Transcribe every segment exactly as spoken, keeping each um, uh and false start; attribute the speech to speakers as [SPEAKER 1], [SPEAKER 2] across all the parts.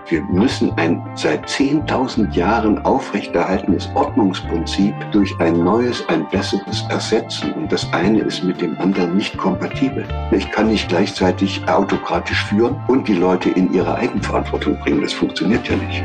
[SPEAKER 1] Wir müssen ein seit zehntausend Jahren aufrechterhaltenes Ordnungsprinzip durch ein neues, ein besseres ersetzen. Und das eine ist mit dem anderen nicht kompatibel. Ich kann nicht gleichzeitig autokratisch führen und die Leute in ihre Eigenverantwortung bringen. Das funktioniert ja nicht.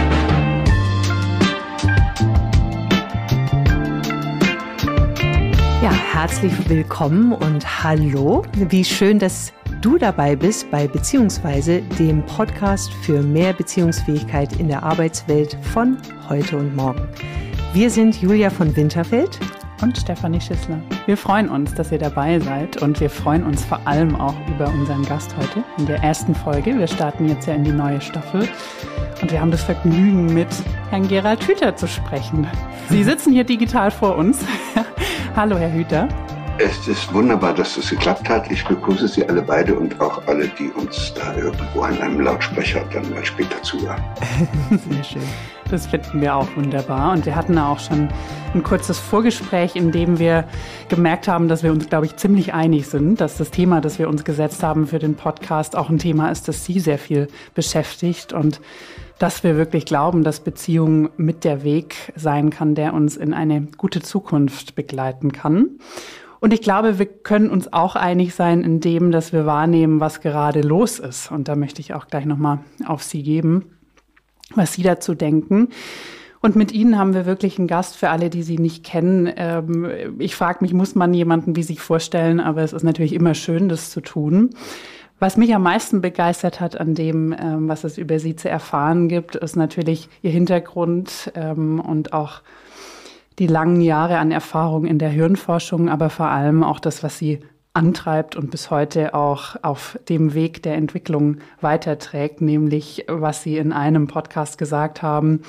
[SPEAKER 2] Ja, herzlich willkommen und hallo. Wie schön, dass du dabei bist bei Beziehungsweise, dem Podcast für mehr Beziehungsfähigkeit in der Arbeitswelt von heute und morgen. Wir sind Julia von Winterfeld
[SPEAKER 3] und Stefanie Schissler. Wir freuen uns, dass ihr dabei seid und wir freuen uns vor allem auch über unseren Gast heute in der ersten Folge. Wir starten jetzt ja in die neue Staffel und wir haben das Vergnügen, mit Herrn Gerald Hüther zu sprechen. Sie sitzen hier digital vor uns. Hallo, Herr Hüther.
[SPEAKER 1] Es ist wunderbar, dass das geklappt hat. Ich begrüße Sie alle beide und auch alle, die uns da irgendwo an einem Lautsprecher dann mal später zuhören.
[SPEAKER 3] Sehr schön. Das finden wir auch wunderbar. Und wir hatten auch schon ein kurzes Vorgespräch, in dem wir gemerkt haben, dass wir uns, glaube ich, ziemlich einig sind, dass das Thema, das wir uns gesetzt haben für den Podcast, auch ein Thema ist, das Sie sehr viel beschäftigt und dass wir wirklich glauben, dass Beziehung mit der Weg sein kann, der uns in eine gute Zukunft begleiten kann. Und ich glaube, wir können uns auch einig sein in dem, dass wir wahrnehmen, was gerade los ist. Und da möchte ich auch gleich nochmal auf Sie geben, was Sie dazu denken. Und mit Ihnen haben wir wirklich einen Gast für alle, die Sie nicht kennen. Ich frage mich, muss man jemanden wie sich vorstellen? Aber es ist natürlich immer schön, das zu tun. Was mich am meisten begeistert hat an dem, was es über Sie zu erfahren gibt, ist natürlich Ihr Hintergrund und auch die langen Jahre an Erfahrung in der Hirnforschung, aber vor allem auch das, was Sie antreibt und bis heute auch auf dem Weg der Entwicklung weiterträgt, nämlich was Sie in einem Podcast gesagt haben,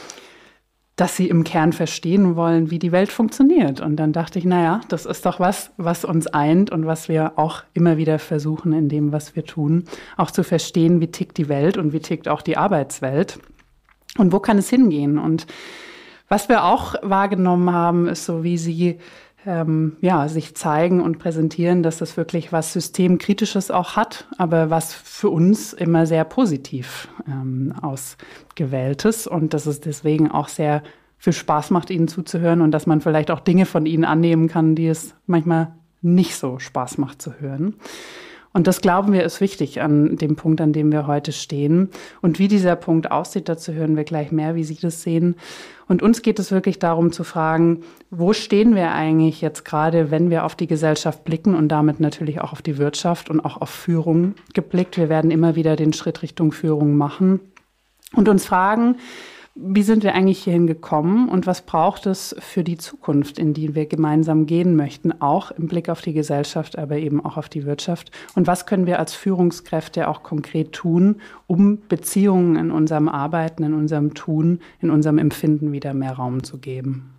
[SPEAKER 3] dass Sie im Kern verstehen wollen, wie die Welt funktioniert. Und dann dachte ich, naja, das ist doch was, was uns eint und was wir auch immer wieder versuchen in dem, was wir tun, auch zu verstehen, wie tickt die Welt und wie tickt auch die Arbeitswelt und wo kann es hingehen. Und was wir auch wahrgenommen haben, ist so, wie Sie ähm, ja, sich zeigen und präsentieren, dass das wirklich was Systemkritisches auch hat, aber was für uns immer sehr positiv ähm, ausgewählt ist und dass es deswegen auch sehr viel Spaß macht, Ihnen zuzuhören und dass man vielleicht auch Dinge von Ihnen annehmen kann, die es manchmal nicht so Spaß macht zu hören. Und das, glauben wir, ist wichtig an dem Punkt, an dem wir heute stehen. Und wie dieser Punkt aussieht, dazu hören wir gleich mehr, wie Sie das sehen. Und uns geht es wirklich darum zu fragen, wo stehen wir eigentlich jetzt gerade, wenn wir auf die Gesellschaft blicken und damit natürlich auch auf die Wirtschaft und auch auf Führung geblickt. Wir werden immer wieder den Schritt Richtung Führung machen und uns fragen, wie sind wir eigentlich hierhin gekommen und was braucht es für die Zukunft, in die wir gemeinsam gehen möchten, auch im Blick auf die Gesellschaft, aber eben auch auf die Wirtschaft? Und was können wir als Führungskräfte auch konkret tun, um Beziehungen in unserem Arbeiten, in unserem Tun, in unserem Empfinden wieder mehr Raum zu geben?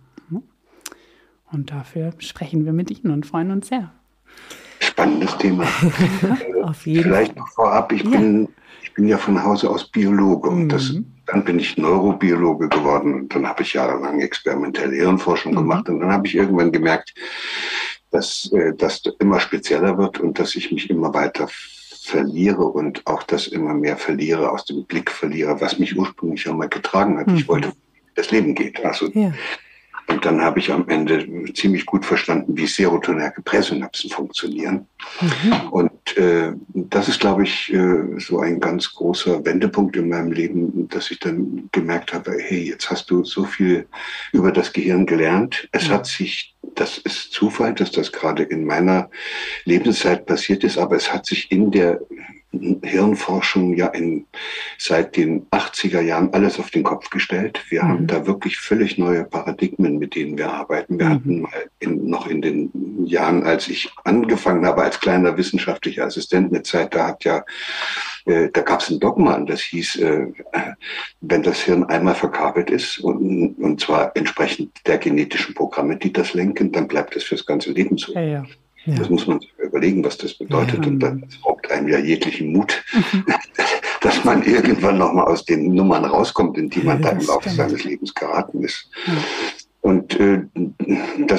[SPEAKER 3] Und dafür sprechen wir mit Ihnen und freuen uns sehr.
[SPEAKER 1] Spannendes Thema.
[SPEAKER 2] Auf jeden
[SPEAKER 1] Vielleicht noch vorab, ich, ja. bin, ich bin ja von Hause aus Biologe und mhm. das, dann bin ich Neurobiologe geworden und dann habe ich jahrelang experimentelle Hirnforschung mhm. gemacht und dann habe ich irgendwann gemerkt, dass äh, das immer spezieller wird und dass ich mich immer weiter verliere und auch das immer mehr verliere, aus dem Blick verliere, was mich ursprünglich einmal getragen hat. Mhm. Ich wollte, wie das Leben geht. Also ja. Und dann habe ich am Ende ziemlich gut verstanden, wie serotonerge Präsynapsen funktionieren. Mhm. Und äh, das ist, glaube ich, äh, so ein ganz großer Wendepunkt in meinem Leben, dass ich dann gemerkt habe, hey, jetzt hast du so viel über das Gehirn gelernt. Es mhm. hat sich, das ist Zufall, dass das gerade in meiner Lebenszeit passiert ist, aber es hat sich in der Hirnforschung ja in, seit den achtziger Jahren alles auf den Kopf gestellt. Wir mhm. haben da wirklich völlig neue Paradigmen, mit denen wir arbeiten. Wir mhm. hatten mal in, noch in den Jahren, als ich angefangen habe als kleiner wissenschaftlicher Assistent, eine Zeit, da hat ja, äh, da gab es ein Dogma, das hieß, äh, wenn das Hirn einmal verkabelt ist und, und zwar entsprechend der genetischen Programme, die das lenken, dann bleibt es fürs ganze Leben so.
[SPEAKER 2] Ja, ja. Ja.
[SPEAKER 1] Das muss man sich überlegen, was das bedeutet. Ja. Und dann raubt einem ja jeglichen Mut, mhm. dass man irgendwann nochmal aus den Nummern rauskommt, in die man ja, da im Laufe seines Lebens geraten ist. Ja. Und äh, das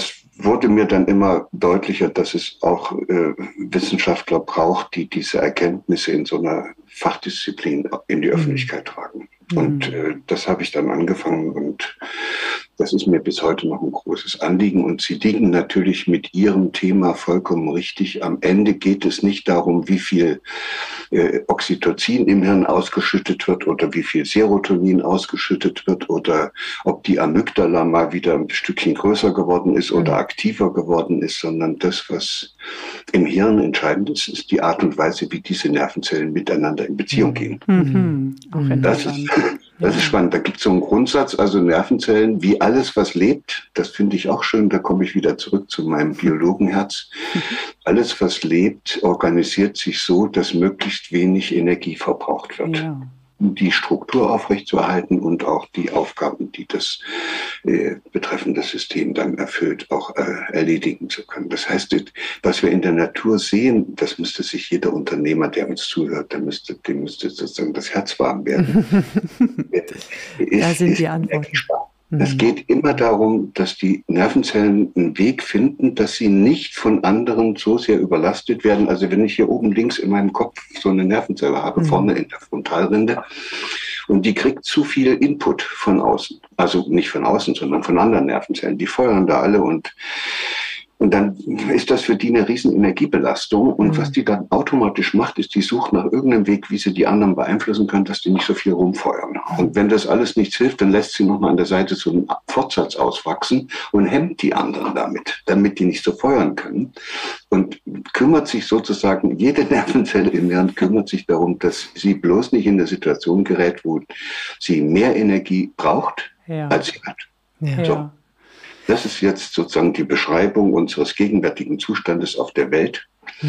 [SPEAKER 1] wurde mir dann immer deutlicher, dass es auch äh, Wissenschaftler braucht, die diese Erkenntnisse in so einer Fachdisziplin in die Öffentlichkeit tragen. Mhm. Und äh, das habe ich dann angefangen und das ist mir bis heute noch ein großes Anliegen. Und Sie liegen natürlich mit Ihrem Thema vollkommen richtig. Am Ende geht es nicht darum, wie viel äh, Oxytocin im Hirn ausgeschüttet wird oder wie viel Serotonin ausgeschüttet wird oder ob die Amygdala mal wieder ein Stückchen größer geworden ist oder aktiver geworden ist, sondern das, was im Hirn entscheidend ist, ist die Art und Weise, wie diese Nervenzellen miteinander in Beziehung gehen.
[SPEAKER 3] Mhm. Auch
[SPEAKER 1] das ist Das ist spannend. Da gibt es so einen Grundsatz, also Nervenzellen, wie alles, was lebt, das finde ich auch schön, da komme ich wieder zurück zu meinem Biologenherz. Alles, was lebt, organisiert sich so, dass möglichst wenig Energie verbraucht wird. Ja. Um die Struktur aufrechtzuerhalten und auch die Aufgaben, die das äh, betreffende System dann erfüllt, auch äh, erledigen zu können. Das heißt, was wir in der Natur sehen, das müsste sich jeder Unternehmer, der uns zuhört, der müsste, dem müsste sozusagen das Herz warm werden.
[SPEAKER 2] Da ist, sind die Antworten.
[SPEAKER 1] Es geht immer darum, dass die Nervenzellen einen Weg finden, dass sie nicht von anderen so sehr überlastet werden. Also wenn ich hier oben links in meinem Kopf so eine Nervenzelle habe, mhm. vorne in der Frontalrinde, und die kriegt zu viel Input von außen. Also nicht von außen, sondern von anderen Nervenzellen. Die feuern da alle und Und dann ist das für die eine riesen Energiebelastung. Und mhm. was die dann automatisch macht, ist, die sucht nach irgendeinem Weg, wie sie die anderen beeinflussen kann, dass die nicht so viel rumfeuern. Und wenn das alles nichts hilft, dann lässt sie nochmal an der Seite so einen Fortsatz auswachsen und hemmt die anderen damit, damit die nicht so feuern können. Und kümmert sich sozusagen, jede Nervenzelle im Hirn kümmert sich darum, dass sie bloß nicht in eine Situation gerät, wo sie mehr Energie braucht, ja. als sie hat. Ja. So. Das ist jetzt sozusagen die Beschreibung unseres gegenwärtigen Zustandes auf der Welt.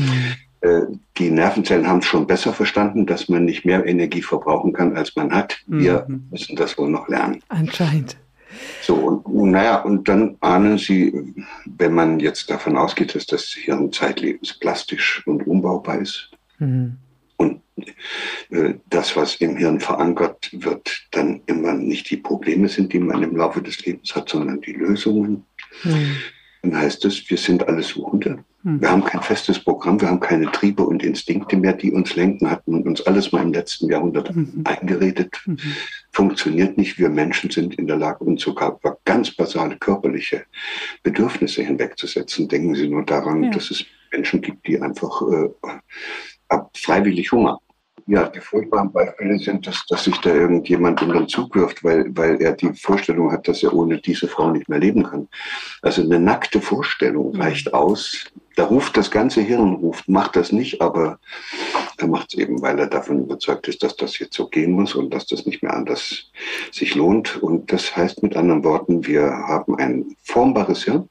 [SPEAKER 1] Mhm. Die Nervenzellen haben es schon besser verstanden, dass man nicht mehr Energie verbrauchen kann, als man hat. Wir mhm. müssen das wohl noch lernen.
[SPEAKER 2] Anscheinend.
[SPEAKER 1] So, und naja, und dann ahnen Sie, wenn man jetzt davon ausgeht, dass das Hirn zeitlebens plastisch und umbaubar ist, mhm. und äh, das, was im Hirn verankert wird, dann immer nicht die Probleme sind, die man im Laufe des Lebens hat, sondern die Lösungen. Mhm. Dann heißt es, wir sind alle Suchende. Mhm. Wir haben kein festes Programm, wir haben keine Triebe und Instinkte mehr, die uns lenken, hatten uns alles mal im letzten Jahrhundert mhm. eingeredet. Mhm. Funktioniert nicht. Wir Menschen sind in der Lage, uns sogar über ganz basale körperliche Bedürfnisse hinwegzusetzen. Denken Sie nur daran, ja. dass es Menschen gibt, die einfach äh, freiwillig Hunger. Ja, die furchtbaren Beispiele sind, dass, dass sich da irgendjemand in den Zug wirft, weil, weil er die Vorstellung hat, dass er ohne diese Frau nicht mehr leben kann. Also eine nackte Vorstellung reicht aus. Da ruft das ganze Hirn, ruft, macht das nicht, aber er macht es eben, weil er davon überzeugt ist, dass das jetzt so gehen muss und dass das nicht mehr anders sich lohnt. Und das heißt mit anderen Worten, wir haben ein formbares Hirn.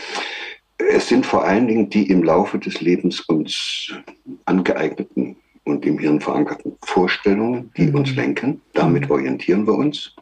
[SPEAKER 1] Es sind vor allen Dingen die im Laufe des Lebens uns angeeigneten und im Hirn verankerten Vorstellungen, die mhm. uns lenken. Damit orientieren wir uns.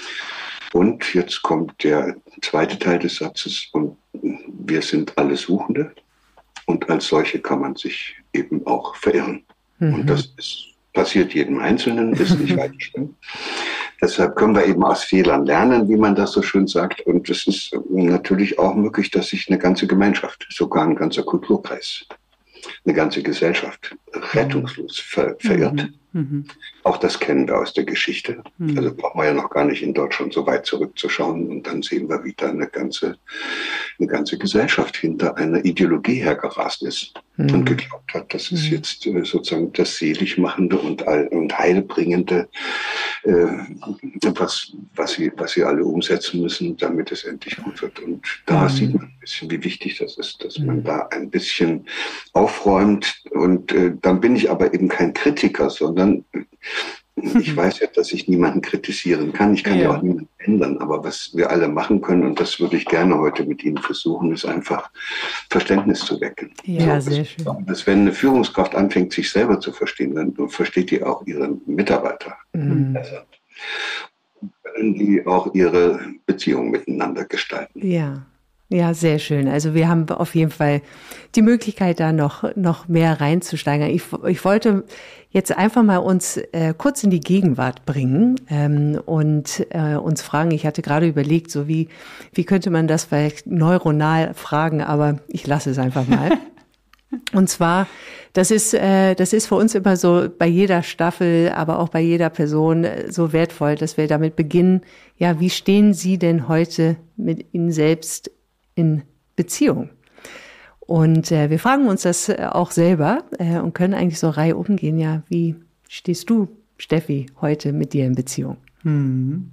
[SPEAKER 1] Und jetzt kommt der zweite Teil des Satzes. Und wir sind alle Suchende. Und als solche kann man sich eben auch verirren. Mhm. Und das ist, passiert jedem Einzelnen, ist nicht weiter schlimm. Deshalb können wir eben aus Fehlern lernen, wie man das so schön sagt. Und es ist natürlich auch möglich, dass sich eine ganze Gemeinschaft, sogar ein ganzer Kulturkreis, eine ganze Gesellschaft rettungslos ver- verirrt. Mhm. Auch das kennen wir aus der Geschichte. Mhm. Also brauchen wir ja noch gar nicht in Deutschland so weit zurückzuschauen. Und dann sehen wir, wie da eine ganze, eine ganze Gesellschaft hinter einer Ideologie hergerast ist mhm. und geglaubt hat, das ist mhm. jetzt äh, sozusagen das Seligmachende und, und Heilbringende, äh, was, was, sie, was sie alle umsetzen müssen, damit es endlich gut wird. Und da mhm. sieht man ein bisschen, wie wichtig das ist, dass mhm. man da ein bisschen aufräumt. Und äh, dann bin ich aber eben kein Kritiker, sondern ich weiß ja, dass ich niemanden kritisieren kann. Ich kann ja. ja auch niemanden ändern. Aber was wir alle machen können, und das würde ich gerne heute mit Ihnen versuchen, ist einfach Verständnis zu wecken.
[SPEAKER 2] Ja,
[SPEAKER 1] so,
[SPEAKER 2] sehr
[SPEAKER 1] dass,
[SPEAKER 2] schön.
[SPEAKER 1] Dass wenn eine Führungskraft anfängt, sich selber zu verstehen, dann versteht die auch ihre Mitarbeiter mhm. besser. Können die auch ihre Beziehungen miteinander gestalten.
[SPEAKER 2] Ja. Ja, sehr schön. Also wir haben auf jeden Fall die Möglichkeit, da noch, noch mehr reinzusteigern. Ich, ich wollte jetzt einfach mal uns äh, kurz in die Gegenwart bringen ähm, und äh, uns fragen, ich hatte gerade überlegt, so wie, wie könnte man das vielleicht neuronal fragen, aber ich lasse es einfach mal. Und zwar, das ist, äh, das ist für uns immer so bei jeder Staffel, aber auch bei jeder Person so wertvoll, dass wir damit beginnen, ja, wie stehen Sie denn heute mit Ihnen selbst in Beziehung? Und äh, wir fragen uns das auch selber äh, und können eigentlich so Reihe umgehen. Ja, wie stehst du, Steffi, heute mit dir in Beziehung?
[SPEAKER 3] Hm.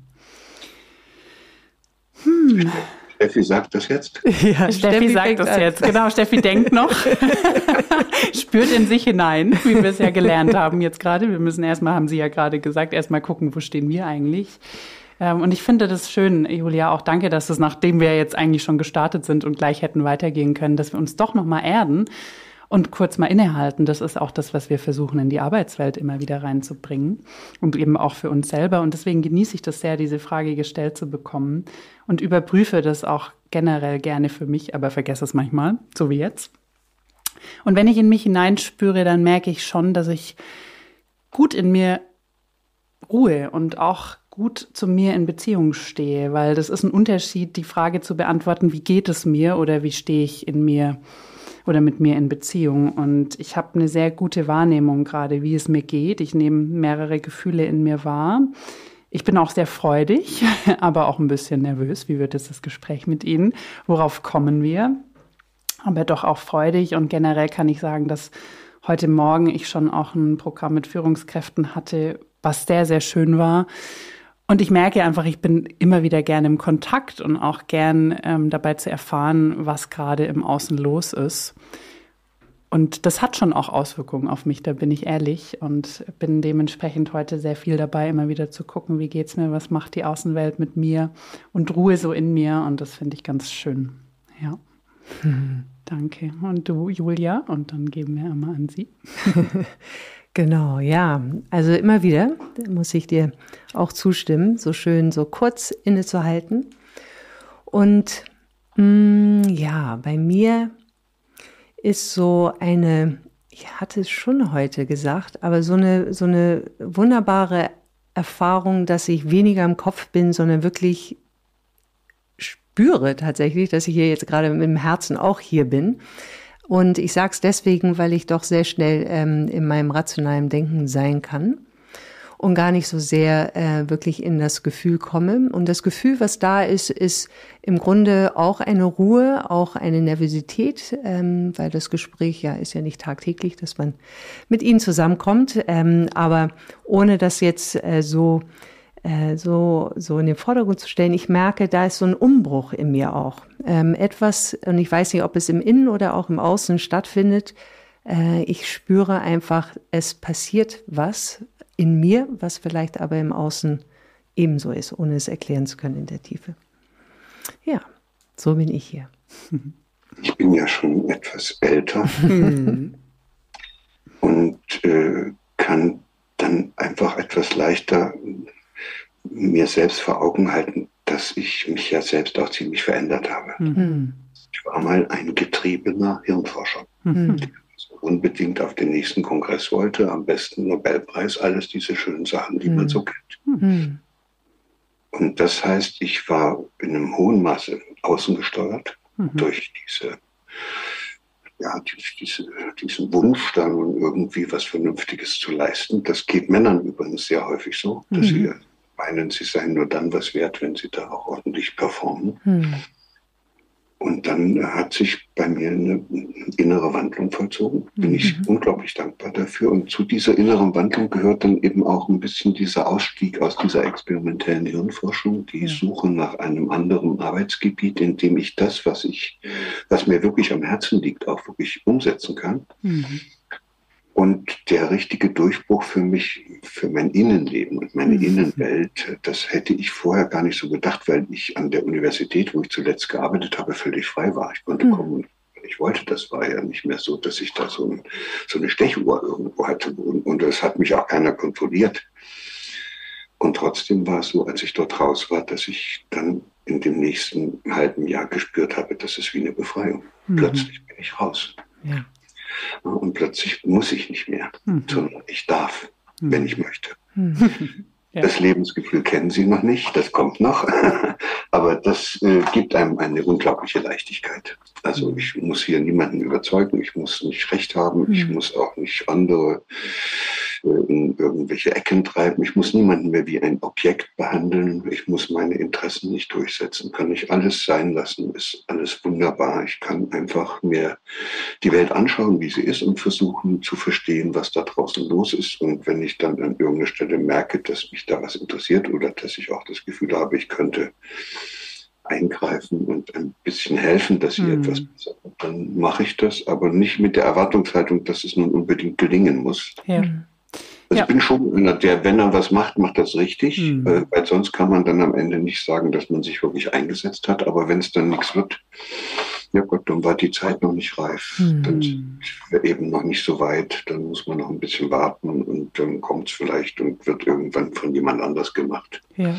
[SPEAKER 3] Hm.
[SPEAKER 1] Steffi sagt das jetzt?
[SPEAKER 3] Ja, Steffi, Steffi sagt das an. jetzt. Genau, Steffi denkt noch, spürt in sich hinein, wie wir es ja gelernt haben jetzt gerade. Wir müssen erstmal, haben Sie ja gerade gesagt, erstmal gucken, wo stehen wir eigentlich. Und ich finde das schön, Julia, auch danke, dass es, nachdem wir jetzt eigentlich schon gestartet sind und gleich hätten weitergehen können, dass wir uns doch nochmal erden und kurz mal innehalten. Das ist auch das, was wir versuchen, in die Arbeitswelt immer wieder reinzubringen und eben auch für uns selber. Und deswegen genieße ich das sehr, diese Frage gestellt zu bekommen und überprüfe das auch generell gerne für mich, aber vergesse es manchmal, so wie jetzt. Und wenn ich in mich hineinspüre, dann merke ich schon, dass ich gut in mir ruhe und auch gut zu mir in Beziehung stehe, weil das ist ein Unterschied, die Frage zu beantworten, wie geht es mir oder wie stehe ich in mir oder mit mir in Beziehung. Und ich habe eine sehr gute Wahrnehmung gerade, wie es mir geht. Ich nehme mehrere Gefühle in mir wahr. Ich bin auch sehr freudig, aber auch ein bisschen nervös. Wie wird jetzt das Gespräch mit Ihnen? Worauf kommen wir? Aber doch auch freudig. Und generell kann ich sagen, dass heute Morgen ich schon auch ein Programm mit Führungskräften hatte, was sehr, sehr schön war. Und ich merke einfach, ich bin immer wieder gerne im Kontakt und auch gern ähm, dabei zu erfahren, was gerade im Außen los ist. Und das hat schon auch Auswirkungen auf mich, da bin ich ehrlich. Und bin dementsprechend heute sehr viel dabei, immer wieder zu gucken, wie geht's mir, was macht die Außenwelt mit mir und Ruhe so in mir. Und das finde ich ganz schön. Ja, mhm. Danke. Und du, Julia, und dann geben wir einmal an Sie.
[SPEAKER 2] Genau, ja. Also immer wieder muss ich dir auch zustimmen, so schön so kurz innezuhalten. Und mh, ja, bei mir ist so eine, ich hatte es schon heute gesagt, aber so eine, so eine wunderbare Erfahrung, dass ich weniger im Kopf bin, sondern wirklich spüre tatsächlich, dass ich hier jetzt gerade mit dem Herzen auch hier bin. Und ich sage es deswegen, weil ich doch sehr schnell ähm, in meinem rationalen Denken sein kann und gar nicht so sehr äh, wirklich in das Gefühl komme. Und das Gefühl, was da ist, ist im Grunde auch eine Ruhe, auch eine Nervosität, ähm, weil das Gespräch ja ist ja nicht tagtäglich, dass man mit Ihnen zusammenkommt. Ähm, aber ohne das jetzt äh, so so so in den Vordergrund zu stellen, ich merke, da ist so ein Umbruch in mir auch. Ähm, etwas, und ich weiß nicht, ob es im Innen oder auch im Außen stattfindet, äh, ich spüre einfach, es passiert was in mir, was vielleicht aber im Außen ebenso ist, ohne es erklären zu können in der Tiefe. Ja, so bin ich hier.
[SPEAKER 1] Ich bin ja schon etwas älter und äh, kann dann einfach etwas leichter mir selbst vor Augen halten, dass ich mich ja selbst auch ziemlich verändert habe. Mhm. Ich war mal ein getriebener Hirnforscher, mhm. der also unbedingt auf den nächsten Kongress wollte, am besten Nobelpreis, alles diese schönen Sachen, die mhm. man so kennt. Mhm. Und das heißt, ich war in einem hohen Maße außen gesteuert mhm. durch diese, ja, diese, diesen Wunsch, dann irgendwie was Vernünftiges zu leisten. Das geht Männern übrigens sehr häufig so, dass mhm. sie meinen, sie seien nur dann was wert, wenn sie da auch ordentlich performen. Hm. Und dann hat sich bei mir eine innere Wandlung vollzogen. Bin mhm. ich unglaublich dankbar dafür. Und zu dieser inneren Wandlung gehört dann eben auch ein bisschen dieser Ausstieg aus dieser experimentellen Hirnforschung, die ja. Suche nach einem anderen Arbeitsgebiet, in dem ich das, was ich, was mir wirklich am Herzen liegt, auch wirklich umsetzen kann. Mhm. Und der richtige Durchbruch für mich, für mein Innenleben und meine mhm. Innenwelt, das hätte ich vorher gar nicht so gedacht, weil ich an der Universität, wo ich zuletzt gearbeitet habe, völlig frei war. Ich konnte mhm. kommen, wenn ich wollte. Das war ja nicht mehr so, dass ich da so, ein, so eine Stechuhr irgendwo hatte. Und, und das hat mich auch keiner kontrolliert. Und trotzdem war es so, als ich dort raus war, dass ich dann in dem nächsten halben Jahr gespürt habe, das ist wie eine Befreiung. Mhm. Plötzlich bin ich raus. Ja. Und plötzlich muss ich nicht mehr, mhm. sondern ich darf, mhm. wenn ich möchte. Mhm. Ja. Das Lebensgefühl kennen Sie noch nicht, das kommt noch, aber das äh, gibt einem eine unglaubliche Leichtigkeit. Also ich muss hier niemanden überzeugen, ich muss nicht recht haben, mhm. ich muss auch nicht andere äh, in irgendwelche Ecken treiben, ich muss niemanden mehr wie ein Objekt behandeln, ich muss meine Interessen nicht durchsetzen, kann ich alles sein lassen, ist alles wunderbar. Ich kann einfach mir die Welt anschauen, wie sie ist und versuchen zu verstehen, was da draußen los ist. Und wenn ich dann an irgendeiner Stelle merke, dass mich da was interessiert oder dass ich auch das Gefühl habe, ich könnte eingreifen und ein bisschen helfen, dass hier mhm. etwas besser wird, dann mache ich das, aber nicht mit der Erwartungshaltung, dass es nun unbedingt gelingen muss. Ja. Also ja. ich bin schon einer, der, wenn er was macht, macht das richtig, mhm. äh, weil sonst kann man dann am Ende nicht sagen, dass man sich wirklich eingesetzt hat, aber wenn es dann nichts wird, ja Gott, dann war die Zeit noch nicht reif, mhm. dann sind wir eben noch nicht so weit, dann muss man noch ein bisschen warten und dann kommt es vielleicht und wird irgendwann von jemand anders gemacht. Ja.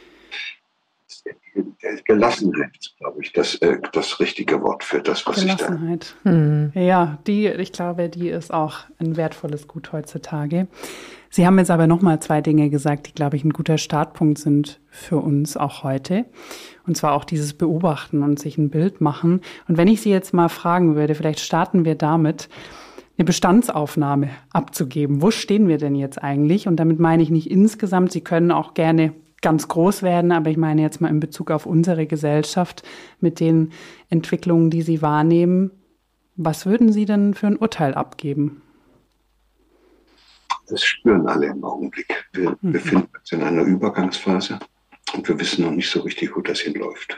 [SPEAKER 1] Gelassenheit ist, glaube ich, das, äh, das richtige Wort für das, was ich da...
[SPEAKER 3] Gelassenheit. Hm. Ja, die, ich glaube, die ist auch ein wertvolles Gut heutzutage. Sie haben jetzt aber nochmal zwei Dinge gesagt, die, glaube ich, ein guter Startpunkt sind für uns auch heute. Und zwar auch dieses Beobachten und sich ein Bild machen. Und wenn ich Sie jetzt mal fragen würde, vielleicht starten wir damit, eine Bestandsaufnahme abzugeben. Wo stehen wir denn jetzt eigentlich? Und damit meine ich nicht insgesamt, Sie können auch gerne ganz groß werden, aber ich meine jetzt mal in Bezug auf unsere Gesellschaft mit den Entwicklungen, die Sie wahrnehmen. Was würden Sie denn für ein Urteil abgeben?
[SPEAKER 1] Das spüren alle im Augenblick. Wir mhm. befinden uns in einer Übergangsphase und wir wissen noch nicht so richtig, wo das hinläuft.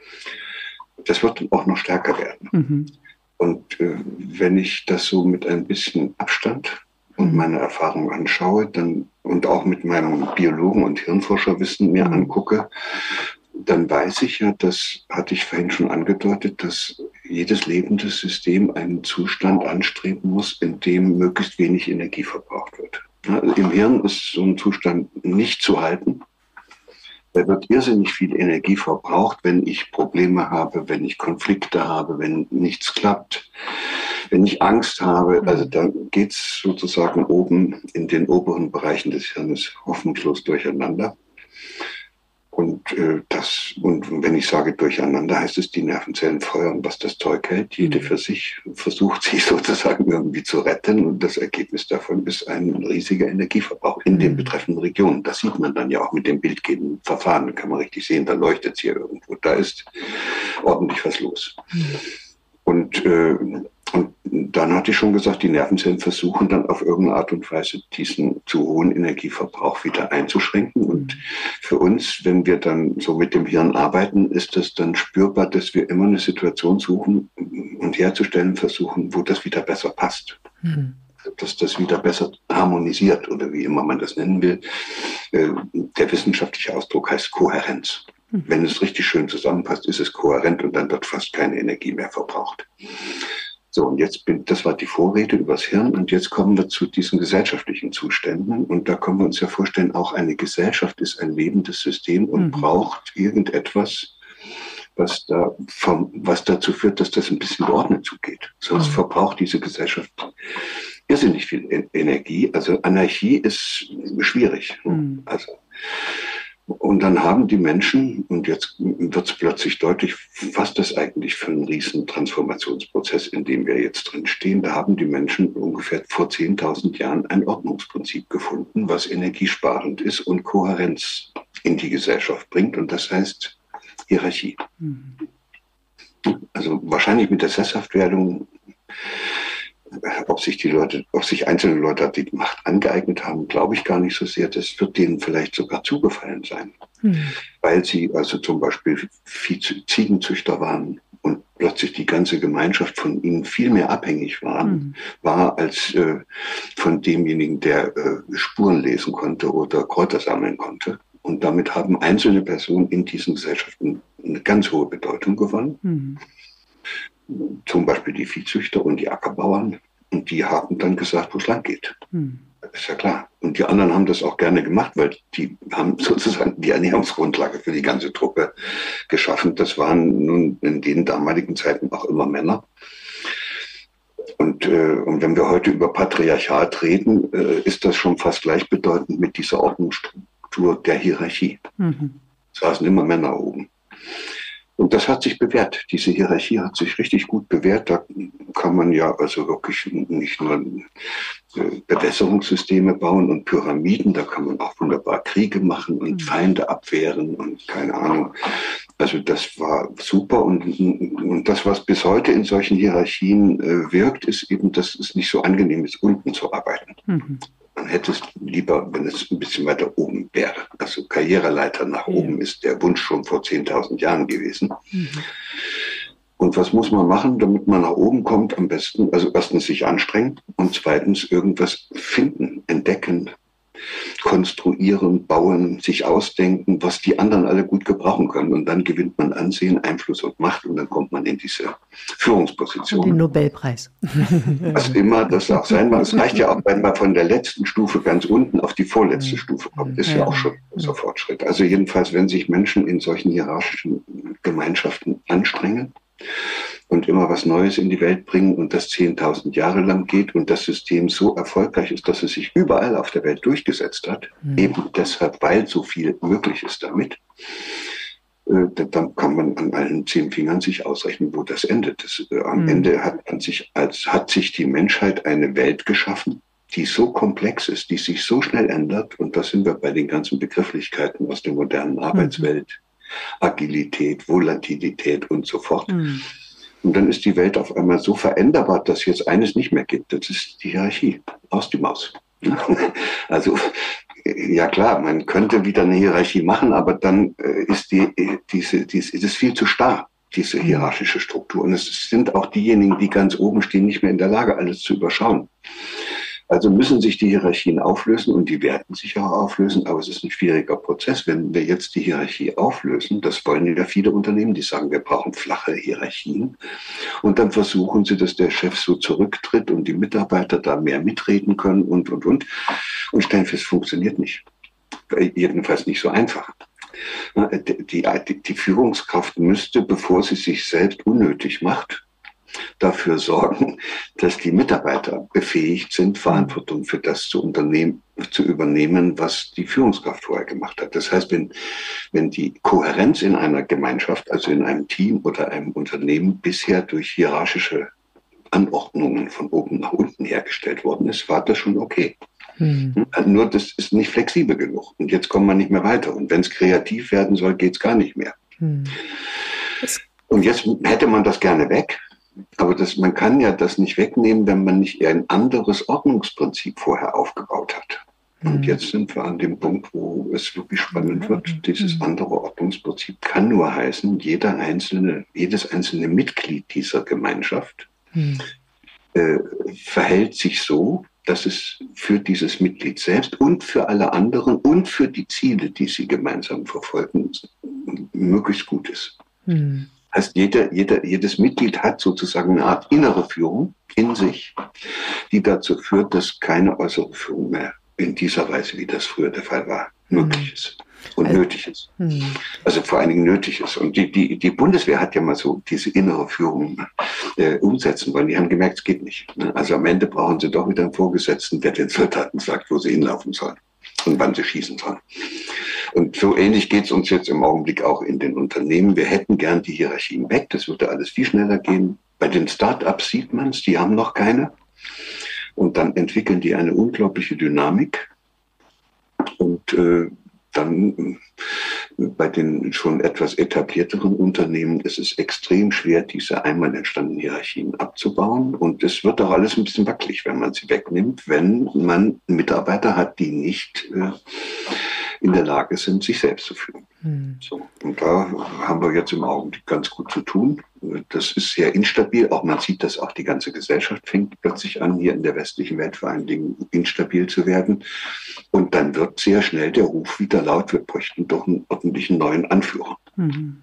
[SPEAKER 1] Das wird auch noch stärker werden. Mhm. Und äh, wenn ich das so mit ein bisschen Abstand und meine Erfahrung anschaue, dann und auch mit meinem Biologen und Hirnforscherwissen mir angucke, dann weiß ich ja, das hatte ich vorhin schon angedeutet, dass jedes lebende System einen Zustand anstreben muss, in dem möglichst wenig Energie verbraucht wird. Ja, also im Hirn ist so ein Zustand nicht zu halten. Da wird irrsinnig viel Energie verbraucht, wenn ich Probleme habe, wenn ich Konflikte habe, wenn nichts klappt, wenn ich Angst habe. Also da geht es sozusagen oben in den oberen Bereichen des Hirnes hoffnungslos durcheinander. Und, äh, das, und wenn ich sage durcheinander, heißt es, die Nervenzellen feuern, was das Zeug hält. Jede für sich versucht sich sozusagen irgendwie zu retten. Und das Ergebnis davon ist ein riesiger Energieverbrauch in den betreffenden Regionen. Das sieht man dann ja auch mit dem bildgebenden Verfahren. Da kann man richtig sehen, da leuchtet es hier irgendwo. Da ist ordentlich was los. Und, äh, und dann hatte ich schon gesagt, die Nervenzellen versuchen dann auf irgendeine Art und Weise diesen zu hohen Energieverbrauch wieder einzuschränken. Und für uns, wenn wir dann so mit dem Hirn arbeiten, ist das dann spürbar, dass wir immer eine Situation suchen und herzustellen versuchen, wo das wieder besser passt. Mhm. Dass das wieder besser harmonisiert oder wie immer man das nennen will. Der wissenschaftliche Ausdruck heißt Kohärenz. Wenn es richtig schön zusammenpasst, ist es kohärent und dann wird fast keine Energie mehr verbraucht. So, und jetzt bin, das war die Vorrede übers Hirn und jetzt kommen wir zu diesen gesellschaftlichen Zuständen und da können wir uns ja vorstellen, auch eine Gesellschaft ist ein lebendes System und mhm. braucht irgendetwas, was, da vom, was dazu führt, dass das ein bisschen geordnet zugeht. Sonst mhm. verbraucht diese Gesellschaft irrsinnig viel Energie. Also Anarchie ist schwierig. Mhm. Also Und dann haben die Menschen, und jetzt wird es plötzlich deutlich, was das eigentlich für ein riesen Transformationsprozess, in dem wir jetzt drin stehen, da haben die Menschen ungefähr vor zehntausend Jahren ein Ordnungsprinzip gefunden, was energiesparend ist und Kohärenz in die Gesellschaft bringt. Und das heißt Hierarchie. Mhm. Also wahrscheinlich mit der Sesshaftwerdung, ob sich die Leute, ob sich einzelne Leute die Macht angeeignet haben, glaube ich gar nicht so sehr. Das wird denen vielleicht sogar zugefallen sein, hm. weil sie also zum Beispiel Vieh- Ziegenzüchter waren und plötzlich die ganze Gemeinschaft von ihnen viel mehr abhängig waren, hm. war als äh, von demjenigen, der äh, Spuren lesen konnte oder Kräuter sammeln konnte. Und damit haben einzelne Personen in diesen Gesellschaften eine ganz hohe Bedeutung gewonnen. Hm. Zum Beispiel die Viehzüchter und die Ackerbauern. Und die haben dann gesagt, wo es lang geht. Hm. ist ja klar. Und die anderen haben das auch gerne gemacht, weil die haben sozusagen die Ernährungsgrundlage für die ganze Truppe geschaffen. Das waren nun in den damaligen Zeiten auch immer Männer. Und, äh, und wenn wir heute über Patriarchat reden, äh, ist das schon fast gleichbedeutend mit dieser Ordnungsstruktur der Hierarchie. Mhm. Es saßen immer Männer oben. Und das hat sich bewährt. Diese Hierarchie hat sich richtig gut bewährt. Da kann man ja also wirklich nicht nur Bewässerungssysteme bauen und Pyramiden, da kann man auch wunderbar Kriege machen und Feinde abwehren und keine Ahnung. Also das war super. Und, und das, was bis heute in solchen Hierarchien äh, wirkt, ist eben, dass es nicht so angenehm ist, unten zu arbeiten. Mhm. Man hätte es lieber, wenn es ein bisschen weiter oben wäre. Also Karriereleiter nach ja. oben ist der Wunsch schon vor zehntausend Jahren gewesen. Mhm. Und was muss man machen, damit man nach oben kommt? Am besten, also erstens sich anstrengen und zweitens irgendwas finden, entdecken, konstruieren, bauen, sich ausdenken, was die anderen alle gut gebrauchen können. Und dann gewinnt man Ansehen, Einfluss und Macht und dann kommt man in diese Führungsposition.
[SPEAKER 2] Den Nobelpreis.
[SPEAKER 1] Was immer das auch sein mag. Es reicht ja auch, wenn man von der letzten Stufe ganz unten auf die vorletzte Stufe kommt. Ist ja auch schon so ein Fortschritt. Also jedenfalls, wenn sich Menschen in solchen hierarchischen Gemeinschaften anstrengen und immer was Neues in die Welt bringen und das zehntausend Jahre lang geht und das System so erfolgreich ist, dass es sich überall auf der Welt durchgesetzt hat, mhm. eben deshalb, weil so viel möglich ist damit, äh, dann kann man an allen zehn Fingern sich ausrechnen, wo das endet. Das, äh, am mhm. Ende hat, man sich als, hat sich die Menschheit eine Welt geschaffen, die so komplex ist, die sich so schnell ändert, und da sind wir bei den ganzen Begrifflichkeiten aus der modernen Arbeitswelt, mhm. Agilität, Volatilität und so fort. Mhm. Und dann ist die Welt auf einmal so veränderbar, dass jetzt eines nicht mehr gibt. Das ist die Hierarchie. Aus die Maus. Also, ja klar, man könnte wieder eine Hierarchie machen, aber dann ist die, diese, diese, ist es viel zu starr, diese hierarchische Struktur. Und es sind auch diejenigen, die ganz oben stehen, nicht mehr in der Lage, alles zu überschauen. Also müssen sich die Hierarchien auflösen und die werden sich auch auflösen, aber es ist ein schwieriger Prozess. Wenn wir jetzt die Hierarchie auflösen, das wollen ja viele Unternehmen, die sagen, wir brauchen flache Hierarchien, und dann versuchen sie, dass der Chef so zurücktritt und die Mitarbeiter da mehr mitreden können und, und, und, und stellen fest, funktioniert nicht. Jedenfalls nicht so einfach. Die, die, die Führungskraft müsste, bevor sie sich selbst unnötig macht, dafür sorgen, dass die Mitarbeiter befähigt sind, Verantwortung für das zu, unternehmen, zu übernehmen, was die Führungskraft vorher gemacht hat. Das heißt, wenn, wenn die Kohärenz in einer Gemeinschaft, also in einem Team oder einem Unternehmen, bisher durch hierarchische Anordnungen von oben nach unten hergestellt worden ist, war das schon okay. Mhm. Nur das ist nicht flexibel genug. Und jetzt kommt man nicht mehr weiter. Und wenn es kreativ werden soll, geht es gar nicht mehr. Mhm. Und jetzt hätte man das gerne weg. Aber das, man kann ja das nicht wegnehmen, wenn man nicht ein anderes Ordnungsprinzip vorher aufgebaut hat. Und mhm. jetzt sind wir an dem Punkt, wo es wirklich spannend wird. Mhm. Dieses andere Ordnungsprinzip kann nur heißen, jeder einzelne, jedes einzelne Mitglied dieser Gemeinschaft mhm. äh, verhält sich so, dass es für dieses Mitglied selbst und für alle anderen und für die Ziele, die sie gemeinsam verfolgen, möglichst gut ist. Mhm. Heißt, jeder, jeder, jedes Mitglied hat sozusagen eine Art innere Führung in sich, die dazu führt, dass keine äußere Führung mehr in dieser Weise, wie das früher der Fall war, möglich ist und also, nötig ist. Hm. Also vor allen Dingen nötig ist. Und die, die, die Bundeswehr hat ja mal so diese innere Führung äh, umsetzen wollen. Die haben gemerkt, es geht nicht. Also am Ende brauchen sie doch wieder einen Vorgesetzten, der den Soldaten sagt, wo sie hinlaufen sollen und wann sie schießen sollen. Und so ähnlich geht es uns jetzt im Augenblick auch in den Unternehmen. Wir hätten gern die Hierarchien weg, das würde alles viel schneller gehen. Bei den Start-ups sieht man es, die haben noch keine. Und dann entwickeln die eine unglaubliche Dynamik. Und äh, dann äh, bei den schon etwas etablierteren Unternehmen ist es extrem schwer, diese einmal entstandenen Hierarchien abzubauen. Und es wird auch alles ein bisschen wackelig, wenn man sie wegnimmt, wenn man Mitarbeiter hat, die nicht äh, in der Lage sind, sich selbst zu führen. Hm. So, und da haben wir jetzt im Augenblick ganz gut zu tun. Das ist sehr instabil. Auch man sieht, dass auch die ganze Gesellschaft fängt plötzlich an, hier in der westlichen Welt vor allen Dingen instabil zu werden. Und dann wird sehr schnell der Ruf wieder laut, wir bräuchten doch einen ordentlichen neuen Anführer. Hm.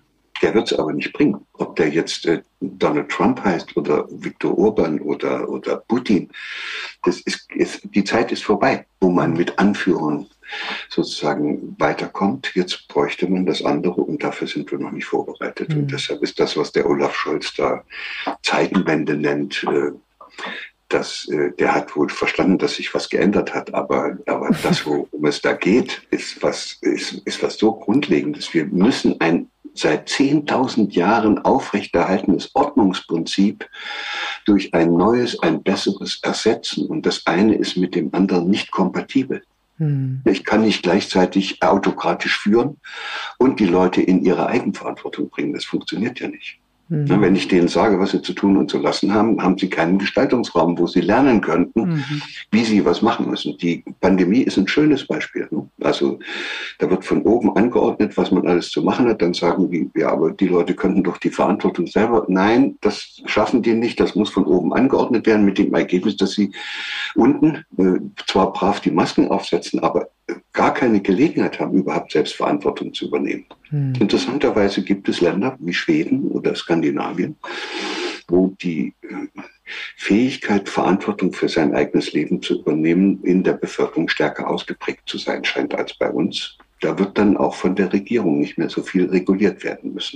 [SPEAKER 1] Der wird es aber nicht bringen. Ob der jetzt äh, Donald Trump heißt oder Viktor Orban oder, oder Putin, das ist, ist, die Zeit ist vorbei, wo man mit Anführern sozusagen weiterkommt. Jetzt bräuchte man das andere und dafür sind wir noch nicht vorbereitet. Mhm. Und deshalb ist das, was der Olaf Scholz da Zeitenwende nennt, äh, das, äh, der hat wohl verstanden, dass sich was geändert hat, aber, aber das, worum es da geht, ist was, ist, ist was so Grundlegendes. Wir müssen ein seit zehntausend Jahren aufrechterhaltenes Ordnungsprinzip durch ein neues, ein besseres ersetzen. Und das eine ist mit dem anderen nicht kompatibel. Hm. Ich kann nicht gleichzeitig autokratisch führen und die Leute in ihre Eigenverantwortung bringen. Das funktioniert ja nicht. Hm. Na, wenn ich denen sage, was sie zu tun und zu lassen haben, haben sie keinen Gestaltungsraum, wo sie lernen könnten, mhm. wie sie was machen müssen. Die Pandemie ist ein schönes Beispiel. Ne? Also da wird von oben angeordnet, was man alles zu machen hat. Dann sagen die, ja, aber die Leute könnten doch die Verantwortung selber. Nein, das schaffen die nicht. Das muss von oben angeordnet werden mit dem Ergebnis, dass sie unten äh, zwar brav die Masken aufsetzen, aber gar keine Gelegenheit haben, überhaupt Selbstverantwortung zu übernehmen. Hm. Interessanterweise gibt es Länder wie Schweden oder Skandinavien, wo die Fähigkeit, Verantwortung für sein eigenes Leben zu übernehmen, in der Bevölkerung stärker ausgeprägt zu sein scheint als bei uns. Da wird dann auch von der Regierung nicht mehr so viel reguliert werden müssen.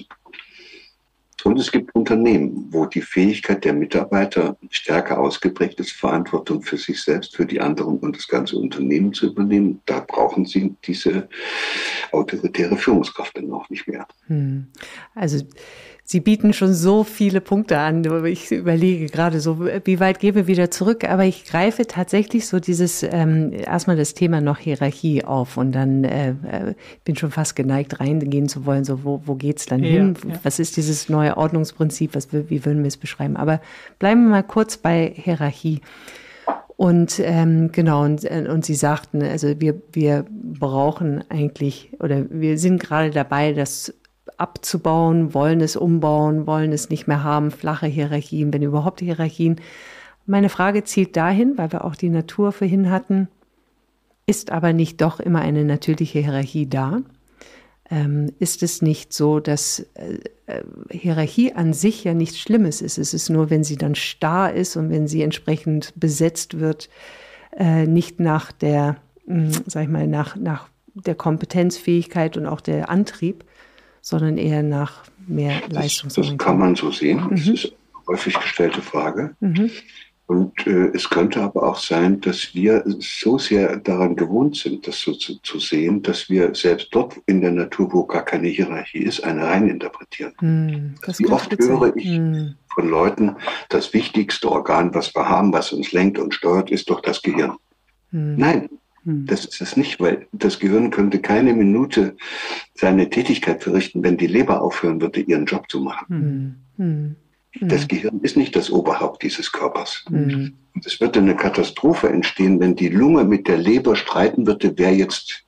[SPEAKER 1] Und es gibt Unternehmen, wo die Fähigkeit der Mitarbeiter stärker ausgeprägt ist, Verantwortung für sich selbst, für die anderen und das ganze Unternehmen zu übernehmen. Da brauchen sie diese autoritäre Führungskraft dann auch nicht mehr.
[SPEAKER 2] Hm. Also Sie bieten schon so viele Punkte an. Ich überlege gerade so, wie weit gehen wir wieder zurück? Aber ich greife tatsächlich so dieses, ähm, erstmal das Thema noch Hierarchie auf und dann äh, bin schon fast geneigt, reingehen zu wollen, so wo, wo geht's dann ja, hin? Ja. Was ist dieses neue Ordnungsprinzip? Was, wie würden wir es beschreiben? Aber bleiben wir mal kurz bei Hierarchie. Und ähm, genau, und, und Sie sagten, also wir, wir brauchen eigentlich, oder wir sind gerade dabei, das abzubauen, wollen es umbauen, wollen es nicht mehr haben, flache Hierarchien, wenn überhaupt Hierarchien. Meine Frage zielt dahin, weil wir auch die Natur vorhin hatten, ist aber nicht doch immer eine natürliche Hierarchie da? Ähm, ist es nicht so, dass äh, Hierarchie an sich ja nichts Schlimmes ist? Es ist nur, wenn sie dann starr ist und wenn sie entsprechend besetzt wird, äh, nicht nach der, mh, sag ich mal, nach, nach der Kompetenzfähigkeit und auch der Antrieb, sondern eher nach mehr Leistungsorientierung.
[SPEAKER 1] Das, das kann man so sehen. Mhm. Das ist eine häufig gestellte Frage. Mhm. Und äh, es könnte aber auch sein, dass wir so sehr daran gewohnt sind, das so zu, zu sehen, dass wir selbst dort in der Natur, wo gar keine Hierarchie ist, eine reininterpretieren. Mhm. Wie oft höre ich mhm. von Leuten, das wichtigste Organ, was wir haben, was uns lenkt und steuert, ist doch das Gehirn. Mhm. Nein. Das ist es nicht, weil das Gehirn könnte keine Minute seine Tätigkeit verrichten, wenn die Leber aufhören würde, ihren Job zu machen. Mhm. Das Gehirn ist nicht das Oberhaupt dieses Körpers. Mhm. Und es würde eine Katastrophe entstehen, wenn die Lunge mit der Leber streiten würde, wer jetzt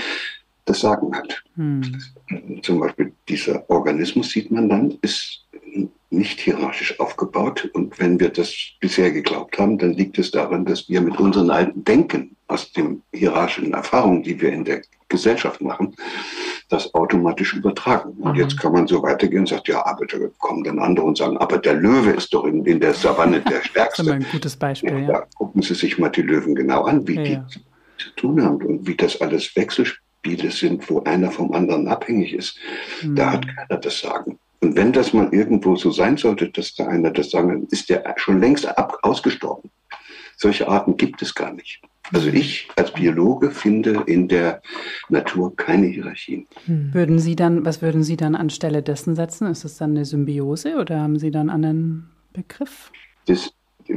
[SPEAKER 1] das Sagen hat. Mhm. Zum Beispiel dieser Organismus, sieht man dann, ist nicht hierarchisch aufgebaut. Und wenn wir das bisher geglaubt haben, dann liegt es daran, dass wir mit unseren alten Denken aus den hierarchischen Erfahrungen, die wir in der Gesellschaft machen, das automatisch übertragen. Und mhm. jetzt kann man so weitergehen und sagt, ja, aber da kommen dann andere und sagen, aber der Löwe ist doch in, in der Savanne der Stärkste.
[SPEAKER 3] Das ist ein gutes Beispiel, ja.
[SPEAKER 1] Ja. Da gucken Sie sich mal die Löwen genau an, wie ja, die ja. zu tun haben und wie das alles Wechselspiele sind, wo einer vom anderen abhängig ist. Mhm. Da hat keiner das Sagen. Und wenn das mal irgendwo so sein sollte, dass da einer das sagen kann, ist der schon längst ab, ausgestorben. Solche Arten gibt es gar nicht. Also ich als Biologe finde in der Natur keine Hierarchien.
[SPEAKER 3] Würden Sie dann, was würden Sie dann anstelle dessen setzen? Ist es dann eine Symbiose oder haben Sie dann einen anderen Begriff?
[SPEAKER 1] Das,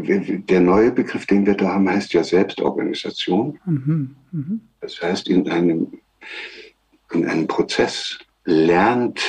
[SPEAKER 1] der neue Begriff, den wir da haben, heißt ja Selbstorganisation. Mhm. Mhm. Das heißt, in einem, in einem Prozess lernt,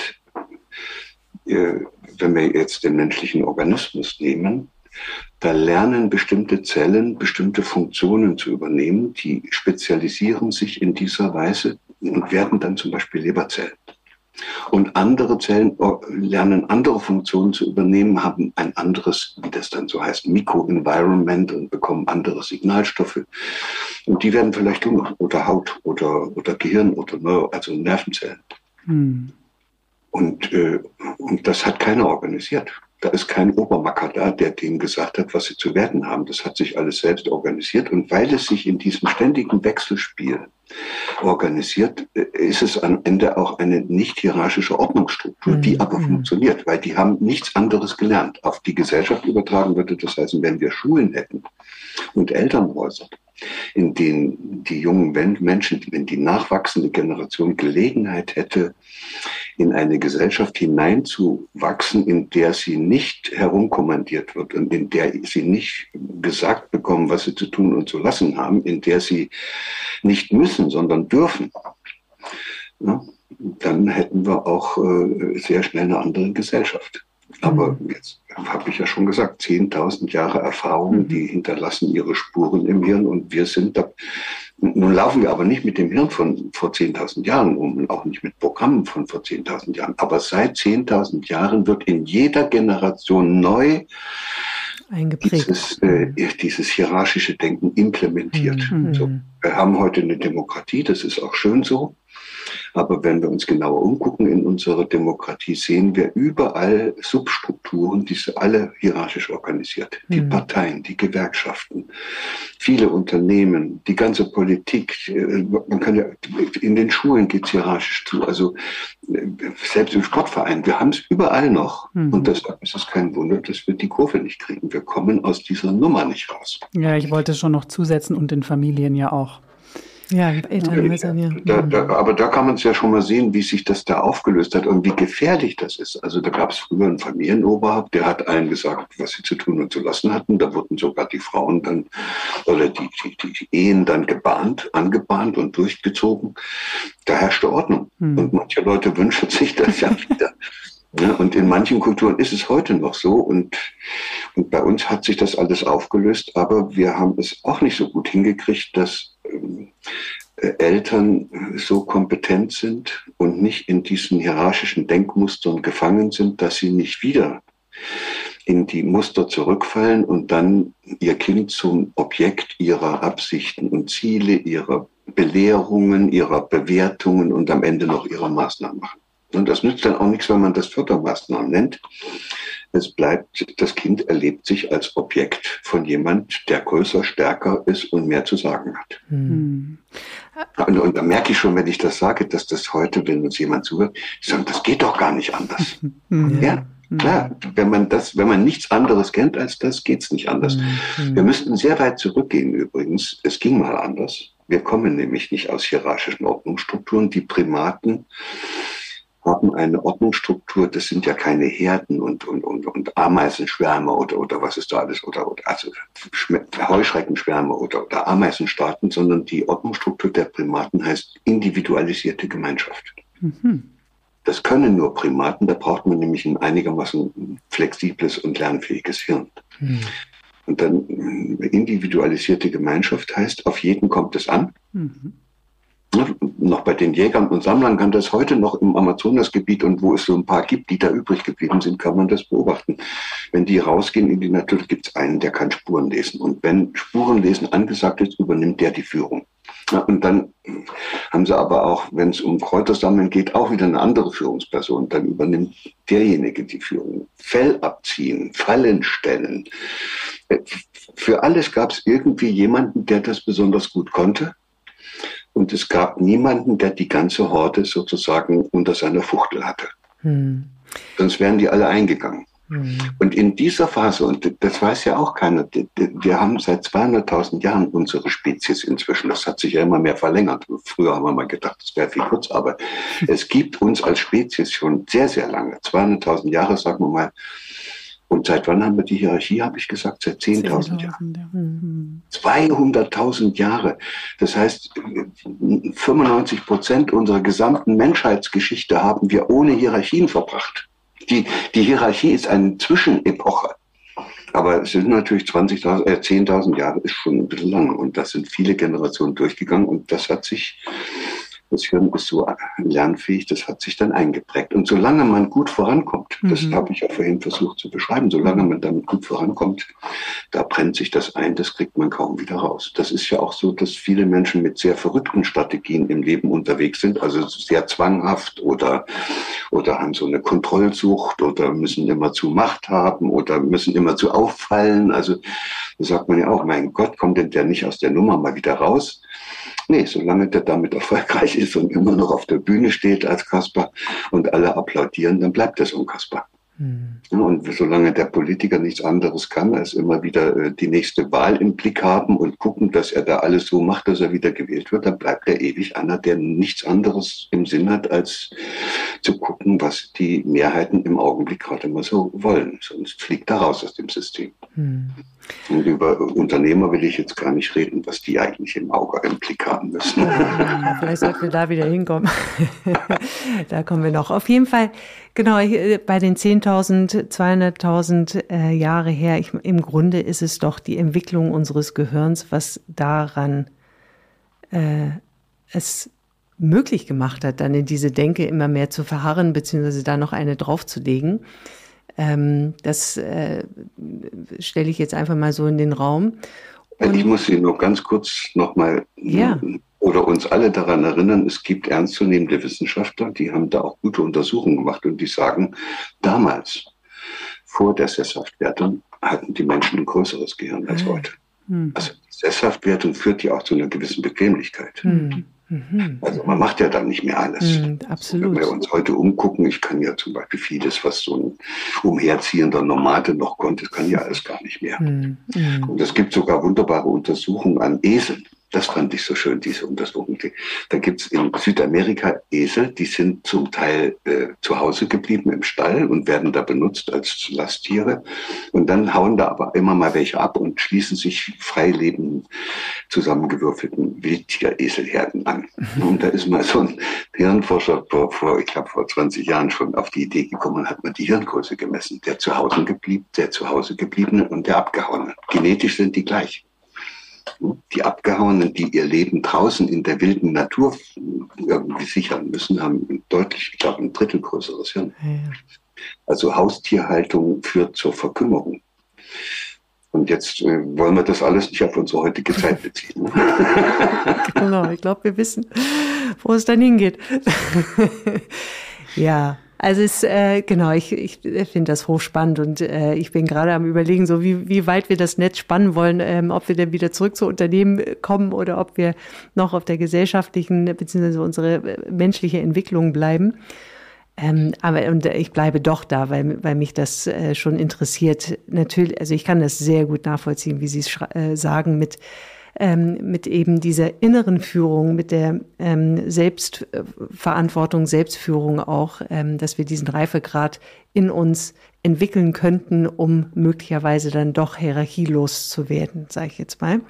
[SPEAKER 1] wenn wir jetzt den menschlichen Organismus nehmen, da lernen bestimmte Zellen bestimmte Funktionen zu übernehmen, die spezialisieren sich in dieser Weise und werden dann zum Beispiel Leberzellen. Und andere Zellen lernen andere Funktionen zu übernehmen, haben ein anderes, wie das dann so heißt, Mikroenvironment und bekommen andere Signalstoffe. Und die werden vielleicht Lunge oder Haut oder, oder Gehirn oder Neuro, also Nervenzellen. Hm. Und, äh, und das hat keiner organisiert. Da ist kein Obermacker da, der denen gesagt hat, was sie zu werden haben. Das hat sich alles selbst organisiert. Und weil es sich in diesem ständigen Wechselspiel organisiert, ist es am Ende auch eine nicht hierarchische Ordnungsstruktur, die
[SPEAKER 2] Mhm.
[SPEAKER 1] aber funktioniert, weil die haben nichts anderes gelernt. Auf die Gesellschaft übertragen würde das heißen, wenn wir Schulen hätten und Elternhäuser, in denen die jungen Menschen, wenn die nachwachsende Generation Gelegenheit hätte, in eine Gesellschaft hineinzuwachsen, in der sie nicht herumkommandiert wird und in der sie nicht gesagt bekommen, was sie zu tun und zu lassen haben, in der sie nicht müssen, sondern dürfen, ja, dann hätten wir auch äh, sehr schnell eine andere Gesellschaft. Aber jetzt habe ich ja schon gesagt, zehntausend Jahre Erfahrung, die hinterlassen ihre Spuren im Hirn und wir sind da. Nun laufen wir aber nicht mit dem Hirn von vor zehntausend Jahren um und auch nicht mit Programmen von vor zehntausend Jahren. Aber seit zehntausend Jahren wird in jeder Generation neu
[SPEAKER 2] eingeprägt.
[SPEAKER 1] Dieses, äh, dieses hierarchische Denken implementiert.
[SPEAKER 2] Mhm.
[SPEAKER 1] So, wir haben heute eine Demokratie, das ist auch schön so. Aber wenn wir uns genauer umgucken in unserer Demokratie, sehen wir überall Substrukturen, die sind alle hierarchisch organisiert. Die
[SPEAKER 2] Mhm.
[SPEAKER 1] Parteien, die Gewerkschaften, viele Unternehmen, die ganze Politik. Man kann ja, in den Schulen geht es hierarchisch zu. Also selbst im Sportverein, wir haben es überall noch. Mhm. Und deshalb ist es kein Wunder, dass wir die Kurve nicht kriegen. Wir kommen aus dieser Nummer nicht raus.
[SPEAKER 3] Ja, ich wollte schon noch zusetzen und in Familien ja auch.
[SPEAKER 2] Ja, Elternhäusern, ja.
[SPEAKER 1] Da, da, aber da kann man es ja schon mal sehen, wie sich das da aufgelöst hat und wie gefährlich das ist. Also da gab es früher einen Familienoberhaupt, der hat allen gesagt, was sie zu tun und zu lassen hatten. Da wurden sogar die Frauen dann, oder die, die, die Ehen dann gebahnt, angebahnt und durchgezogen. Da herrschte Ordnung. Hm. Und manche Leute wünschen sich das ja wieder. Ja, und in manchen Kulturen ist es heute noch so. Und, und bei uns hat sich das alles aufgelöst. Aber wir haben es auch nicht so gut hingekriegt, dass äh, Eltern so kompetent sind und nicht in diesen hierarchischen Denkmustern gefangen sind, dass sie nicht wieder in die Muster zurückfallen und dann ihr Kind zum Objekt ihrer Absichten und Ziele, ihrer Belehrungen, ihrer Bewertungen und am Ende noch ihrer Maßnahmen machen. Und das nützt dann auch nichts, wenn man das Fördermaßnahmen nennt. Es bleibt, das Kind erlebt sich als Objekt von jemand, der größer, stärker ist und mehr zu sagen hat. Mhm. Und, und da merke ich schon, wenn ich das sage, dass das heute, wenn uns jemand zuhört, sagen, das geht doch gar nicht anders. Mhm. Ja, klar. Wenn man das, wenn man nichts anderes kennt als das, geht's nicht anders. Mhm. Wir müssten sehr weit zurückgehen übrigens. Es ging mal anders. Wir kommen nämlich nicht aus hierarchischen Ordnungsstrukturen. Die Primaten haben eine Ordnungsstruktur, das sind ja keine Herden und, und, und, und Ameisenschwärme oder, oder was ist da alles, oder, oder also Heuschreckenschwärme oder, oder Ameisenstaaten, sondern die Ordnungsstruktur der Primaten heißt individualisierte Gemeinschaft. Mhm. Das können nur Primaten, da braucht man nämlich ein einigermaßen flexibles und lernfähiges Hirn. Mhm. Und dann individualisierte Gemeinschaft heißt, auf jeden kommt es an. Mhm. Noch bei den Jägern und Sammlern kann das heute noch im Amazonasgebiet und wo es so ein paar gibt, die da übrig geblieben sind, kann man das beobachten. Wenn die rausgehen in die Natur, gibt es einen, der kann Spuren lesen. Und wenn Spurenlesen angesagt ist, übernimmt der die Führung. Ja, und dann haben sie aber auch, wenn es um Kräutersammeln geht, auch wieder eine andere Führungsperson. Dann übernimmt derjenige die Führung. Fell abziehen, Fallen stellen. Für alles gab es irgendwie jemanden, der das besonders gut konnte. Und es gab niemanden, der die ganze Horde sozusagen unter seiner Fuchtel hatte. Hm. Sonst wären die alle eingegangen. Hm. Und in dieser Phase, und das weiß ja auch keiner, wir haben seit zweihunderttausend Jahren unsere Spezies inzwischen. Das hat sich ja immer mehr verlängert. Früher haben wir mal gedacht, das wäre viel kurz, aber es gibt uns als Spezies schon sehr, sehr lange. zweihunderttausend Jahre, sagen wir mal. Und seit wann haben wir die Hierarchie, habe ich gesagt? Seit zehntausend Jahren. Ja. Mhm. zweihunderttausend Jahre. Das heißt, fünfundneunzig Prozent unserer gesamten Menschheitsgeschichte haben wir ohne Hierarchien verbracht. Die, die Hierarchie ist eine Zwischenepoche. Aber es sind natürlich zwanzigtausend, äh, zehntausend Jahre ist schon ein bisschen lang. Und das sind viele Generationen durchgegangen. Und das hat sich Das Hirn ist so lernfähig, das hat sich dann eingeprägt. Und solange man gut vorankommt, mhm. das habe ich ja vorhin versucht zu beschreiben, solange man damit gut vorankommt, da brennt sich das ein, das kriegt man kaum wieder raus. Das ist ja auch so, dass viele Menschen mit sehr verrückten Strategien im Leben unterwegs sind, also sehr zwanghaft oder, oder haben so eine Kontrollsucht oder müssen immer zu Macht haben oder müssen immer zu auffallen. Also da sagt man ja auch, mein Gott, kommt denn der nicht aus der Nummer mal wieder raus? Nee, solange der damit erfolgreich ist und immer noch auf der Bühne steht als Kasper und alle applaudieren, dann bleibt er so ein Kasper. Hm. Ja, und solange der Politiker nichts anderes kann, als immer wieder äh, die nächste Wahl im Blick haben und gucken, dass er da alles so macht, dass er wieder gewählt wird, dann bleibt er ewig einer, der nichts anderes im Sinn hat, als zu gucken, was die Mehrheiten im Augenblick gerade immer so wollen. Sonst fliegt er raus aus dem System. Hm. Und über Unternehmer will ich jetzt gar nicht reden, was die eigentlich im Auge im Blick haben müssen.
[SPEAKER 2] Ja, vielleicht sollten wir da wieder hinkommen. Da kommen wir noch. Auf jeden Fall, genau, bei den zehntausend, zweihunderttausend äh, Jahre her, ich, im Grunde ist es doch die Entwicklung unseres Gehirns, was daran äh, es möglich gemacht hat, dann in diese Denke immer mehr zu verharren, beziehungsweise da noch eine draufzulegen. Das äh, stelle ich jetzt einfach mal so in den Raum.
[SPEAKER 1] Und ich muss Sie nur ganz kurz nochmal
[SPEAKER 2] ja.
[SPEAKER 1] oder uns alle daran erinnern, es gibt ernstzunehmende Wissenschaftler, die haben da auch gute Untersuchungen gemacht und die sagen, damals, vor der Sesshaftwertung, hatten die Menschen ein größeres Gehirn als heute. Mhm. Also die Sesshaftwertung führt ja auch zu einer gewissen Bequemlichkeit. Mhm. Also man macht ja dann nicht mehr alles.
[SPEAKER 2] Mm, absolut.
[SPEAKER 1] Wenn wir uns heute umgucken, ich kann ja zum Beispiel vieles, was so ein umherziehender Nomade noch konnte, das kann ja alles gar nicht mehr. Mm, mm. Und es gibt sogar wunderbare Untersuchungen an Eseln. Das fand ich so schön, diese Untersuchung. Da gibt es in Südamerika Esel, die sind zum Teil äh, zu Hause geblieben im Stall und werden da benutzt als Lasttiere. Und dann hauen da aber immer mal welche ab und schließen sich freilebenden, zusammengewürfelten Wildtier-Eselherden an. Mhm. Und da ist mal so ein Hirnforscher vor, vor ich glaube, vor zwanzig Jahren schon auf die Idee gekommen und hat mal die Hirngröße gemessen. Der zu Hause geblieben, der zu Hause gebliebene und der Abgehauene. Genetisch sind die gleich. Die Abgehauenen, die ihr Leben draußen in der wilden Natur irgendwie sichern müssen, haben deutlich, ich glaube, ein Drittel größeres Hirn. Ja. Also Haustierhaltung führt zur Verkümmerung. Und jetzt äh, wollen wir das alles nicht auf unsere heutige Zeit beziehen. Ne?
[SPEAKER 2] Genau, ich glaube, wir wissen, wo es dann hingeht. Ja. Also es äh, genau, ich, ich finde das hochspannend und äh, ich bin gerade am Überlegen, so wie, wie weit wir das Netz spannen wollen, ähm, ob wir dann wieder zurück zu Unternehmen kommen oder ob wir noch auf der gesellschaftlichen bzw. unsere menschliche Entwicklung bleiben. Ähm, aber und ich bleibe doch da, weil, weil mich das äh, schon interessiert. Natürlich, also ich kann das sehr gut nachvollziehen, wie Sie es äh, sagen, mit Ähm, mit eben dieser inneren Führung, mit der ähm, Selbstverantwortung, Selbstführung auch, ähm, dass wir diesen Reifegrad in uns entwickeln könnten, um möglicherweise dann doch hierarchielos zu werden, sage ich jetzt mal.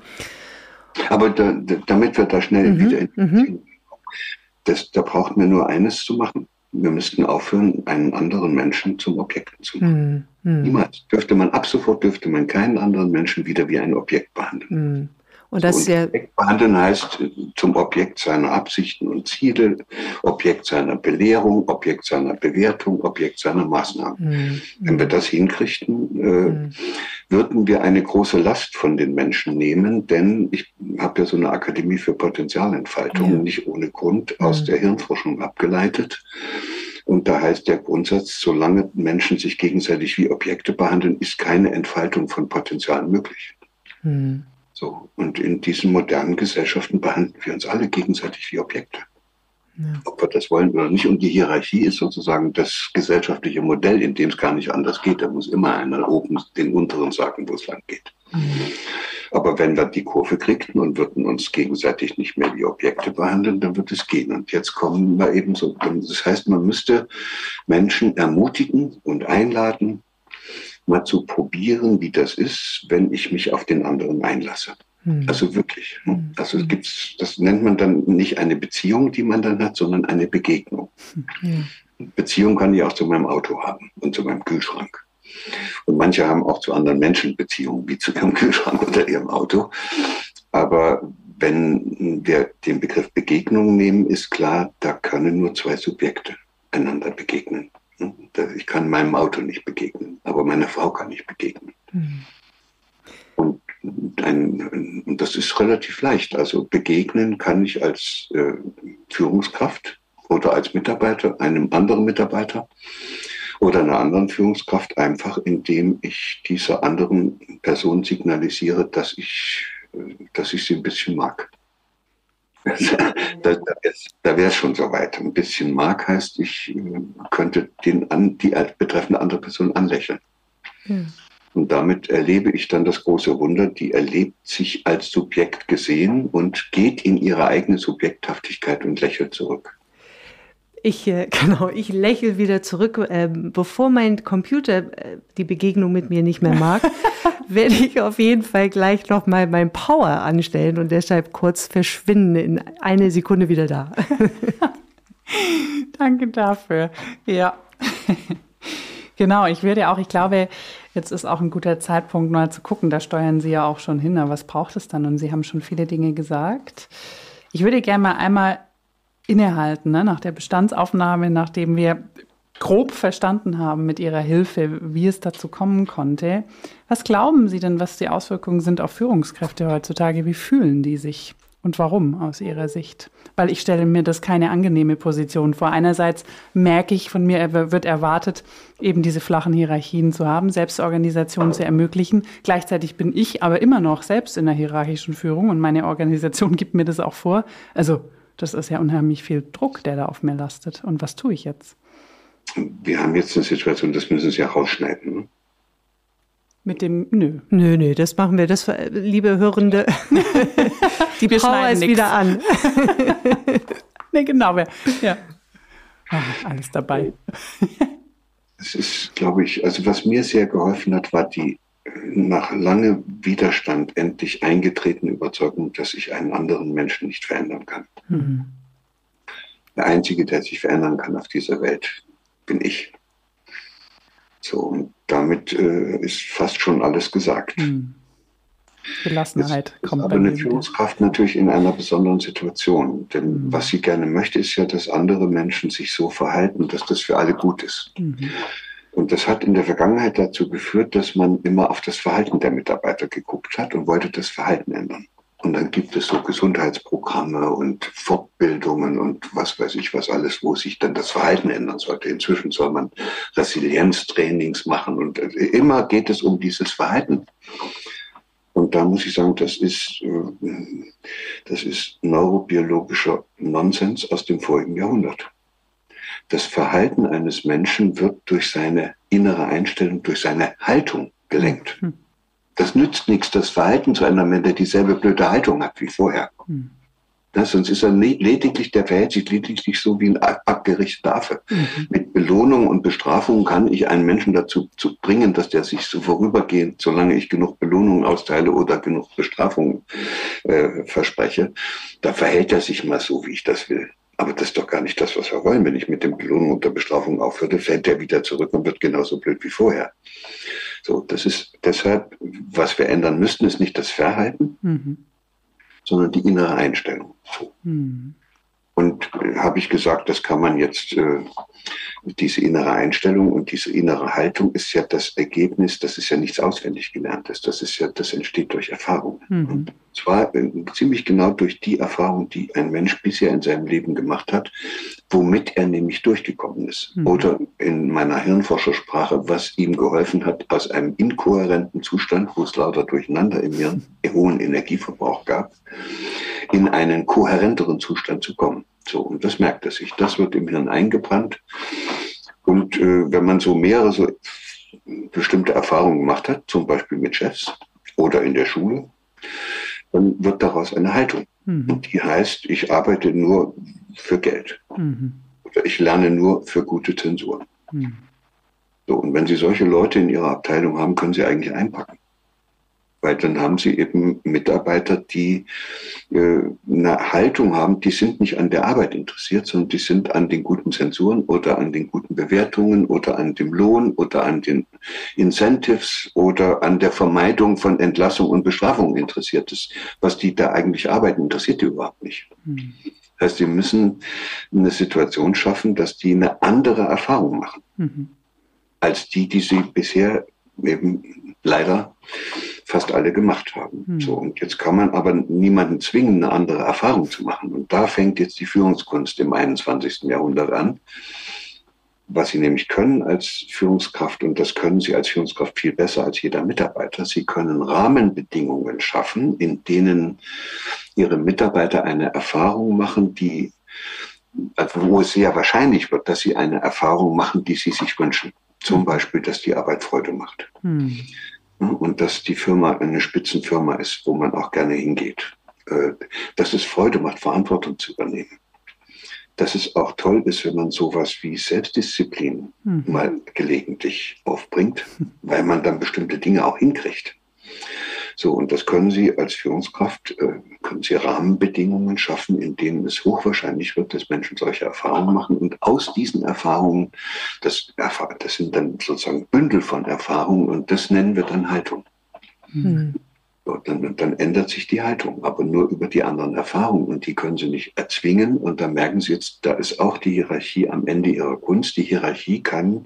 [SPEAKER 1] Aber da, da, damit wir da schnell
[SPEAKER 2] mhm,
[SPEAKER 1] wieder
[SPEAKER 2] mhm.
[SPEAKER 1] das, da braucht man nur eines zu machen. Wir müssten aufhören, einen anderen Menschen zum Objekt zu machen. Mhm. Niemals. Dürfte man, ab sofort dürfte man keinen anderen Menschen wieder wie ein Objekt behandeln.
[SPEAKER 2] Mhm. Und das
[SPEAKER 1] so, und Objekt behandeln heißt zum Objekt seiner Absichten und Ziele, Objekt seiner Belehrung, Objekt seiner Bewertung, Objekt seiner Maßnahmen. Mhm. Wenn wir das hinkriegten, äh, mhm. würden wir eine große Last von den Menschen nehmen, denn ich habe ja so eine Akademie für Potenzialentfaltung, ja. nicht ohne Grund mhm. aus der Hirnforschung abgeleitet. Und da heißt der Grundsatz, solange Menschen sich gegenseitig wie Objekte behandeln, ist keine Entfaltung von Potenzialen möglich. Mhm. So, und in diesen modernen Gesellschaften behandeln wir uns alle gegenseitig wie Objekte. Ja. Ob wir das wollen oder nicht. Und die Hierarchie ist sozusagen das gesellschaftliche Modell, in dem es gar nicht anders geht. Da muss immer einer oben den unteren sagen, wo es lang geht. Mhm. Aber wenn wir die Kurve kriegten und würden uns gegenseitig nicht mehr wie Objekte behandeln, dann wird es gehen. Und jetzt kommen wir eben so. Das heißt, man müsste Menschen ermutigen und einladen, mal zu probieren, wie das ist, wenn ich mich auf den anderen einlasse. Hm. Also wirklich. Hm. Also es gibt's, das nennt man dann nicht eine Beziehung, die man dann hat, sondern eine Begegnung. Hm. Beziehung kann ich auch zu meinem Auto haben und zu meinem Kühlschrank. Und manche haben auch zu anderen Menschen Beziehungen, wie zu ihrem Kühlschrank oder ihrem Auto. Aber wenn wir den Begriff Begegnung nehmen, ist klar, da können nur zwei Subjekte einander begegnen. Ich kann meinem Auto nicht begegnen, aber meiner Frau kann ich begegnen. Mhm. Und, ein, und das ist relativ leicht. Also begegnen kann ich als äh, Führungskraft oder als Mitarbeiter einem anderen Mitarbeiter oder einer anderen Führungskraft einfach, indem ich dieser anderen Person signalisiere, dass ich, dass ich sie ein bisschen mag. Da, da wäre es schon soweit. Ein bisschen mag heißt, ich könnte den an, die betreffende andere Person anlächeln. Ja. Und damit erlebe ich dann das große Wunder, die erlebt sich als Subjekt gesehen und geht in ihre eigene Subjekthaftigkeit und lächelt zurück.
[SPEAKER 2] Ich, äh, genau, ich lächle wieder zurück. Ähm, bevor mein Computer äh, die Begegnung mit mir nicht mehr mag, werde ich auf jeden Fall gleich nochmal mein Power anstellen und deshalb kurz verschwinden, in eine Sekunde wieder da.
[SPEAKER 3] Danke dafür. Ja. Genau, ich würde auch, ich glaube, jetzt ist auch ein guter Zeitpunkt, mal zu gucken, da steuern Sie ja auch schon hin, aber was braucht es dann? Und Sie haben schon viele Dinge gesagt. Ich würde gerne mal einmal innehalten, ne? Nach der Bestandsaufnahme, nachdem wir grob verstanden haben mit Ihrer Hilfe, wie es dazu kommen konnte. Was glauben Sie denn, was die Auswirkungen sind auf Führungskräfte heutzutage? Wie fühlen die sich und warum aus Ihrer Sicht? Weil ich stelle mir das keine angenehme Position vor. Einerseits merke ich, von mir wird erwartet, eben diese flachen Hierarchien zu haben, Selbstorganisation zu ermöglichen. Gleichzeitig bin ich aber immer noch selbst in der hierarchischen Führung und meine Organisation gibt mir das auch vor. Also das ist ja unheimlich viel Druck, der da auf mir lastet. Und was tue ich jetzt?
[SPEAKER 1] Wir haben jetzt eine Situation, das müssen Sie ja rausschneiden. Ne?
[SPEAKER 3] Mit dem, nö.
[SPEAKER 2] Nö, nö, das machen wir, das, liebe Hörende. Die
[SPEAKER 3] wir
[SPEAKER 2] Power ist nix. Wieder an.
[SPEAKER 3] Ne, genau. Ja. Ah, alles dabei.
[SPEAKER 1] Es ist, glaube ich, also was mir sehr geholfen hat, war die nach langem Widerstand endlich eingetretene Überzeugung, dass ich einen anderen Menschen nicht verändern kann. Mhm. Der Einzige, der sich verändern kann auf dieser Welt, bin ich. So, und damit äh, ist fast schon alles gesagt. Mhm.
[SPEAKER 3] Gelassenheit
[SPEAKER 1] Jetzt kommt ist aber eine Führungskraft natürlich in einer besonderen Situation. Denn mhm. was sie gerne möchte, ist ja, dass andere Menschen sich so verhalten, dass das für alle gut ist. Mhm. Und das hat in der Vergangenheit dazu geführt, dass man immer auf das Verhalten der Mitarbeiter geguckt hat und wollte das Verhalten ändern. Und dann gibt es so Gesundheitsprogramme und Fortbildungen und was weiß ich was alles, wo sich dann das Verhalten ändern sollte. Inzwischen soll man Resilienztrainings machen und immer geht es um dieses Verhalten. Und da muss ich sagen, das ist, das ist neurobiologischer Nonsens aus dem vorigen Jahrhundert. Das Verhalten eines Menschen wird durch seine innere Einstellung, durch seine Haltung gelenkt. Hm. Das nützt nichts, das Verhalten zu ändern, wenn der dieselbe blöde Haltung hat wie vorher. Hm. Das, sonst ist er lediglich, der verhält sich lediglich so wie ein abgerichteter Affe. Mhm. Mit Belohnung und Bestrafung kann ich einen Menschen dazu zu bringen, dass der sich so vorübergehend, solange ich genug Belohnung austeile oder genug Bestrafung äh, verspreche, da verhält er sich mal so, wie ich das will. Aber das ist doch gar nicht das, was wir wollen. Wenn ich mit dem Belohnung und der Bestrafung aufhöre, fällt er wieder zurück und wird genauso blöd wie vorher. So, das ist deshalb, was wir ändern müssten, ist nicht das Verhalten, mhm. sondern die innere Einstellung. So. Mhm. Und äh, habe ich gesagt, das kann man jetzt, äh, diese innere Einstellung und diese innere Haltung ist ja das Ergebnis, das ist ja nichts auswendig Gelerntes, das ist ja, das entsteht durch Erfahrung. Mhm. Und zwar äh, ziemlich genau durch die Erfahrung, die ein Mensch bisher in seinem Leben gemacht hat, womit er nämlich durchgekommen ist. Mhm. Oder in meiner Hirnforschersprache, was ihm geholfen hat, aus einem inkohärenten Zustand, wo es lauter Durcheinander im Hirn, hohen Energieverbrauch gab, in einen kohärenteren Zustand zu kommen. So, und das merkt er sich. Das wird im Hirn eingebrannt. Und äh, wenn man so mehrere so bestimmte Erfahrungen gemacht hat, zum Beispiel mit Chefs oder in der Schule, dann wird daraus eine Haltung. Mhm. Und die heißt, ich arbeite nur für Geld. Mhm. Oder ich lerne nur für gute Zensuren. Mhm. So, und wenn Sie solche Leute in Ihrer Abteilung haben, können Sie eigentlich einpacken. Weil dann haben sie eben Mitarbeiter, die äh, eine Haltung haben, die sind nicht an der Arbeit interessiert, sondern die sind an den guten Zensuren oder an den guten Bewertungen oder an dem Lohn oder an den Incentives oder an der Vermeidung von Entlassung und Bestrafung interessiert. Das, was die da eigentlich arbeiten, interessiert die überhaupt nicht. Mhm. Das heißt, sie müssen eine Situation schaffen, dass die eine andere Erfahrung machen, mhm. als die, die sie bisher eben leider fast alle gemacht haben. Hm. So, und jetzt kann man aber niemanden zwingen, eine andere Erfahrung zu machen. Und da fängt jetzt die Führungskunst im einundzwanzigsten Jahrhundert an. Was sie nämlich können als Führungskraft, und das können sie als Führungskraft viel besser als jeder Mitarbeiter, sie können Rahmenbedingungen schaffen, in denen ihre Mitarbeiter eine Erfahrung machen, die, also wo es sehr wahrscheinlich wird, dass sie eine Erfahrung machen, die sie sich wünschen. Zum Beispiel, dass die Arbeit Freude macht. Hm. Und dass die Firma eine Spitzenfirma ist, wo man auch gerne hingeht. Dass es Freude macht, Verantwortung zu übernehmen. Dass es auch toll ist, wenn man sowas wie Selbstdisziplin hm. mal gelegentlich aufbringt, weil man dann bestimmte Dinge auch hinkriegt. So, und das können Sie als Führungskraft, äh, können Sie Rahmenbedingungen schaffen, in denen es hochwahrscheinlich wird, dass Menschen solche Erfahrungen machen. Und aus diesen Erfahrungen, das, das sind dann sozusagen Bündel von Erfahrungen, und das nennen wir dann Haltung. Mhm. So, dann, dann ändert sich die Haltung, aber nur über die anderen Erfahrungen. Und die können Sie nicht erzwingen. Und da merken Sie jetzt, da ist auch die Hierarchie am Ende ihrer Kunst. Die Hierarchie kann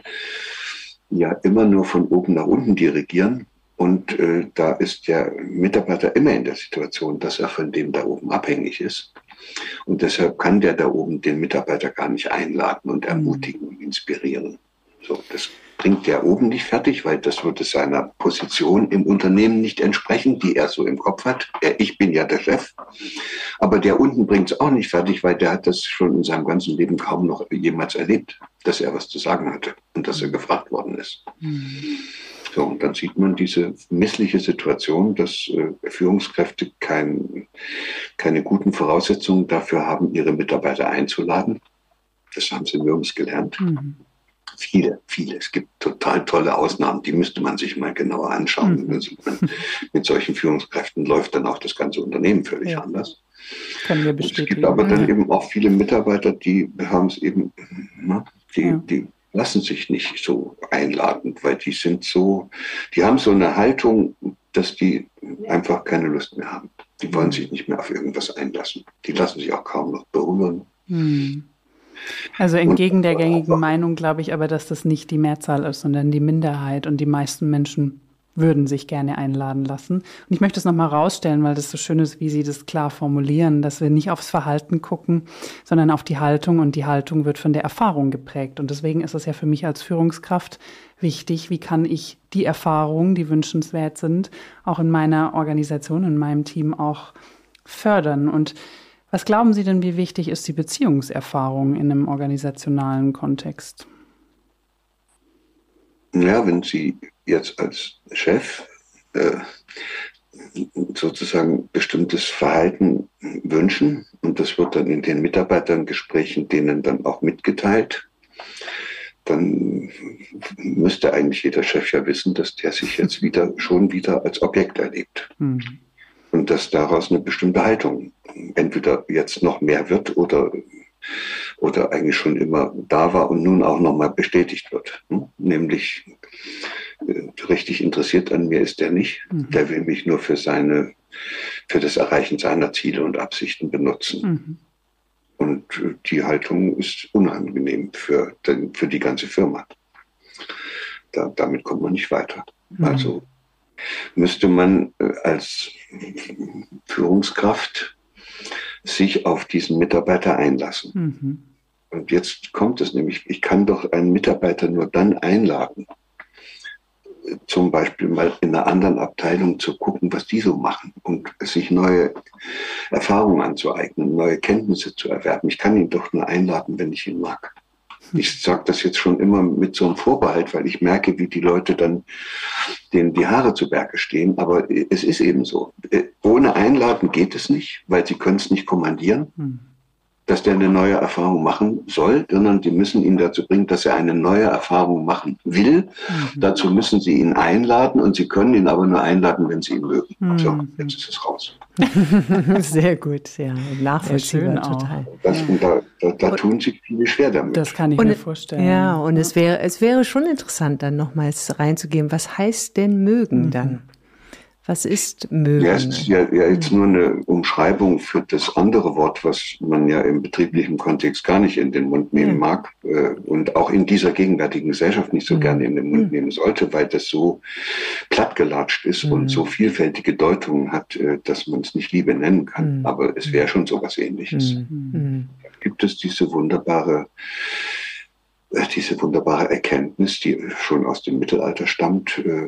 [SPEAKER 1] ja immer nur von oben nach unten dirigieren. Und äh, da ist der Mitarbeiter immer in der Situation, dass er von dem da oben abhängig ist. Und deshalb kann der da oben den Mitarbeiter gar nicht einladen und ermutigen und inspirieren. So, das bringt der oben nicht fertig, weil das würde seiner Position im Unternehmen nicht entsprechen, die er so im Kopf hat. Er, ich bin ja der Chef. Aber der unten bringt es auch nicht fertig, weil der hat das schon in seinem ganzen Leben kaum noch jemals erlebt, dass er was zu sagen hatte und dass er gefragt worden ist. Mhm. So, und dann sieht man diese missliche Situation, dass äh, Führungskräfte kein, keine guten Voraussetzungen dafür haben, ihre Mitarbeiter einzuladen. Das haben sie nirgends gelernt. Mhm. Viele, viele. Es gibt total tolle Ausnahmen, die müsste man sich mal genauer anschauen. Mhm. Also man, mit solchen Führungskräften läuft dann auch das ganze Unternehmen völlig ja. anders.
[SPEAKER 3] Können wir bestätigen.
[SPEAKER 1] Es gibt aber dann ja. eben auch viele Mitarbeiter, die haben es eben, ne, die, ja. die lassen sich nicht so einladen, weil die sind so, die haben so eine Haltung, dass die einfach keine Lust mehr haben. Die wollen sich nicht mehr auf irgendwas einlassen. Die lassen sich auch kaum noch berühren.
[SPEAKER 3] Hm. Also entgegen der gängigen Meinung glaube ich aber, dass das nicht die Mehrzahl ist, sondern die Minderheit, und die meisten Menschen würden sich gerne einladen lassen. Und ich möchte es nochmal rausstellen, weil das so schön ist, wie Sie das klar formulieren, dass wir nicht aufs Verhalten gucken, sondern auf die Haltung, und die Haltung wird von der Erfahrung geprägt. Und deswegen ist es ja für mich als Führungskraft wichtig, wie kann ich die Erfahrungen, die wünschenswert sind, auch in meiner Organisation, in meinem Team auch fördern. Und was glauben Sie denn, wie wichtig ist die Beziehungserfahrung in einem organisationalen Kontext?
[SPEAKER 1] Ja, wenn Sie jetzt als Chef äh, sozusagen bestimmtes Verhalten wünschen, und das wird dann in den Mitarbeitergesprächen denen dann auch mitgeteilt, dann müsste eigentlich jeder Chef ja wissen, dass der sich jetzt wieder schon wieder als Objekt erlebt. Mhm. Und dass daraus eine bestimmte Haltung entweder jetzt noch mehr wird oder oder eigentlich schon immer da war und nun auch nochmal bestätigt wird. Hm? Nämlich äh, richtig interessiert an mir ist der nicht. Mhm. Der will mich nur für seine, für das Erreichen seiner Ziele und Absichten benutzen. Mhm. Und äh, die Haltung ist unangenehm für, den, für die ganze Firma. Da, damit kommt man nicht weiter. Mhm. Also müsste man äh, als Führungskraft sich auf diesen Mitarbeiter einlassen. Mhm. Und jetzt kommt es nämlich, ich kann doch einen Mitarbeiter nur dann einladen, zum Beispiel mal in einer anderen Abteilung zu gucken, was die so machen und sich neue Erfahrungen anzueignen, neue Kenntnisse zu erwerben. Ich kann ihn doch nur einladen, wenn ich ihn mag. Ich sage das jetzt schon immer mit so einem Vorbehalt, weil ich merke, wie die Leute dann denen die Haare zu Berge stehen. Aber es ist eben so. Ohne Einladen geht es nicht, weil sie können es nicht kommandieren. Hm. dass der eine neue Erfahrung machen soll, sondern die müssen ihn dazu bringen, dass er eine neue Erfahrung machen will. Mhm. Dazu müssen sie ihn einladen und sie können ihn aber nur einladen, wenn sie ihn mögen. Mhm. So, jetzt ist es raus.
[SPEAKER 2] Sehr gut, ja, nachvollziehbar total.
[SPEAKER 1] Das, und da, da, da tun sich viele schwer damit.
[SPEAKER 3] Das kann ich
[SPEAKER 2] und,
[SPEAKER 3] mir vorstellen.
[SPEAKER 2] Ja, und ja. Es, wäre, es wäre schon interessant, dann nochmals reinzugehen. Was heißt denn mögen mhm. dann? Was ist mögen?
[SPEAKER 1] Ja, es ist ja, ja jetzt nur eine Umschreibung für das andere Wort, was man ja im betrieblichen Kontext gar nicht in den Mund nehmen ja. mag äh, und auch in dieser gegenwärtigen Gesellschaft nicht so mhm. gerne in den Mund mhm. nehmen sollte, weil das so plattgelatscht ist mhm. und so vielfältige Deutungen hat, äh, dass man es nicht Liebe nennen kann. Mhm. Aber es wäre schon sowas Ähnliches. Mhm. Da gibt es diese wunderbare, äh, diese wunderbare Erkenntnis, die schon aus dem Mittelalter stammt, äh,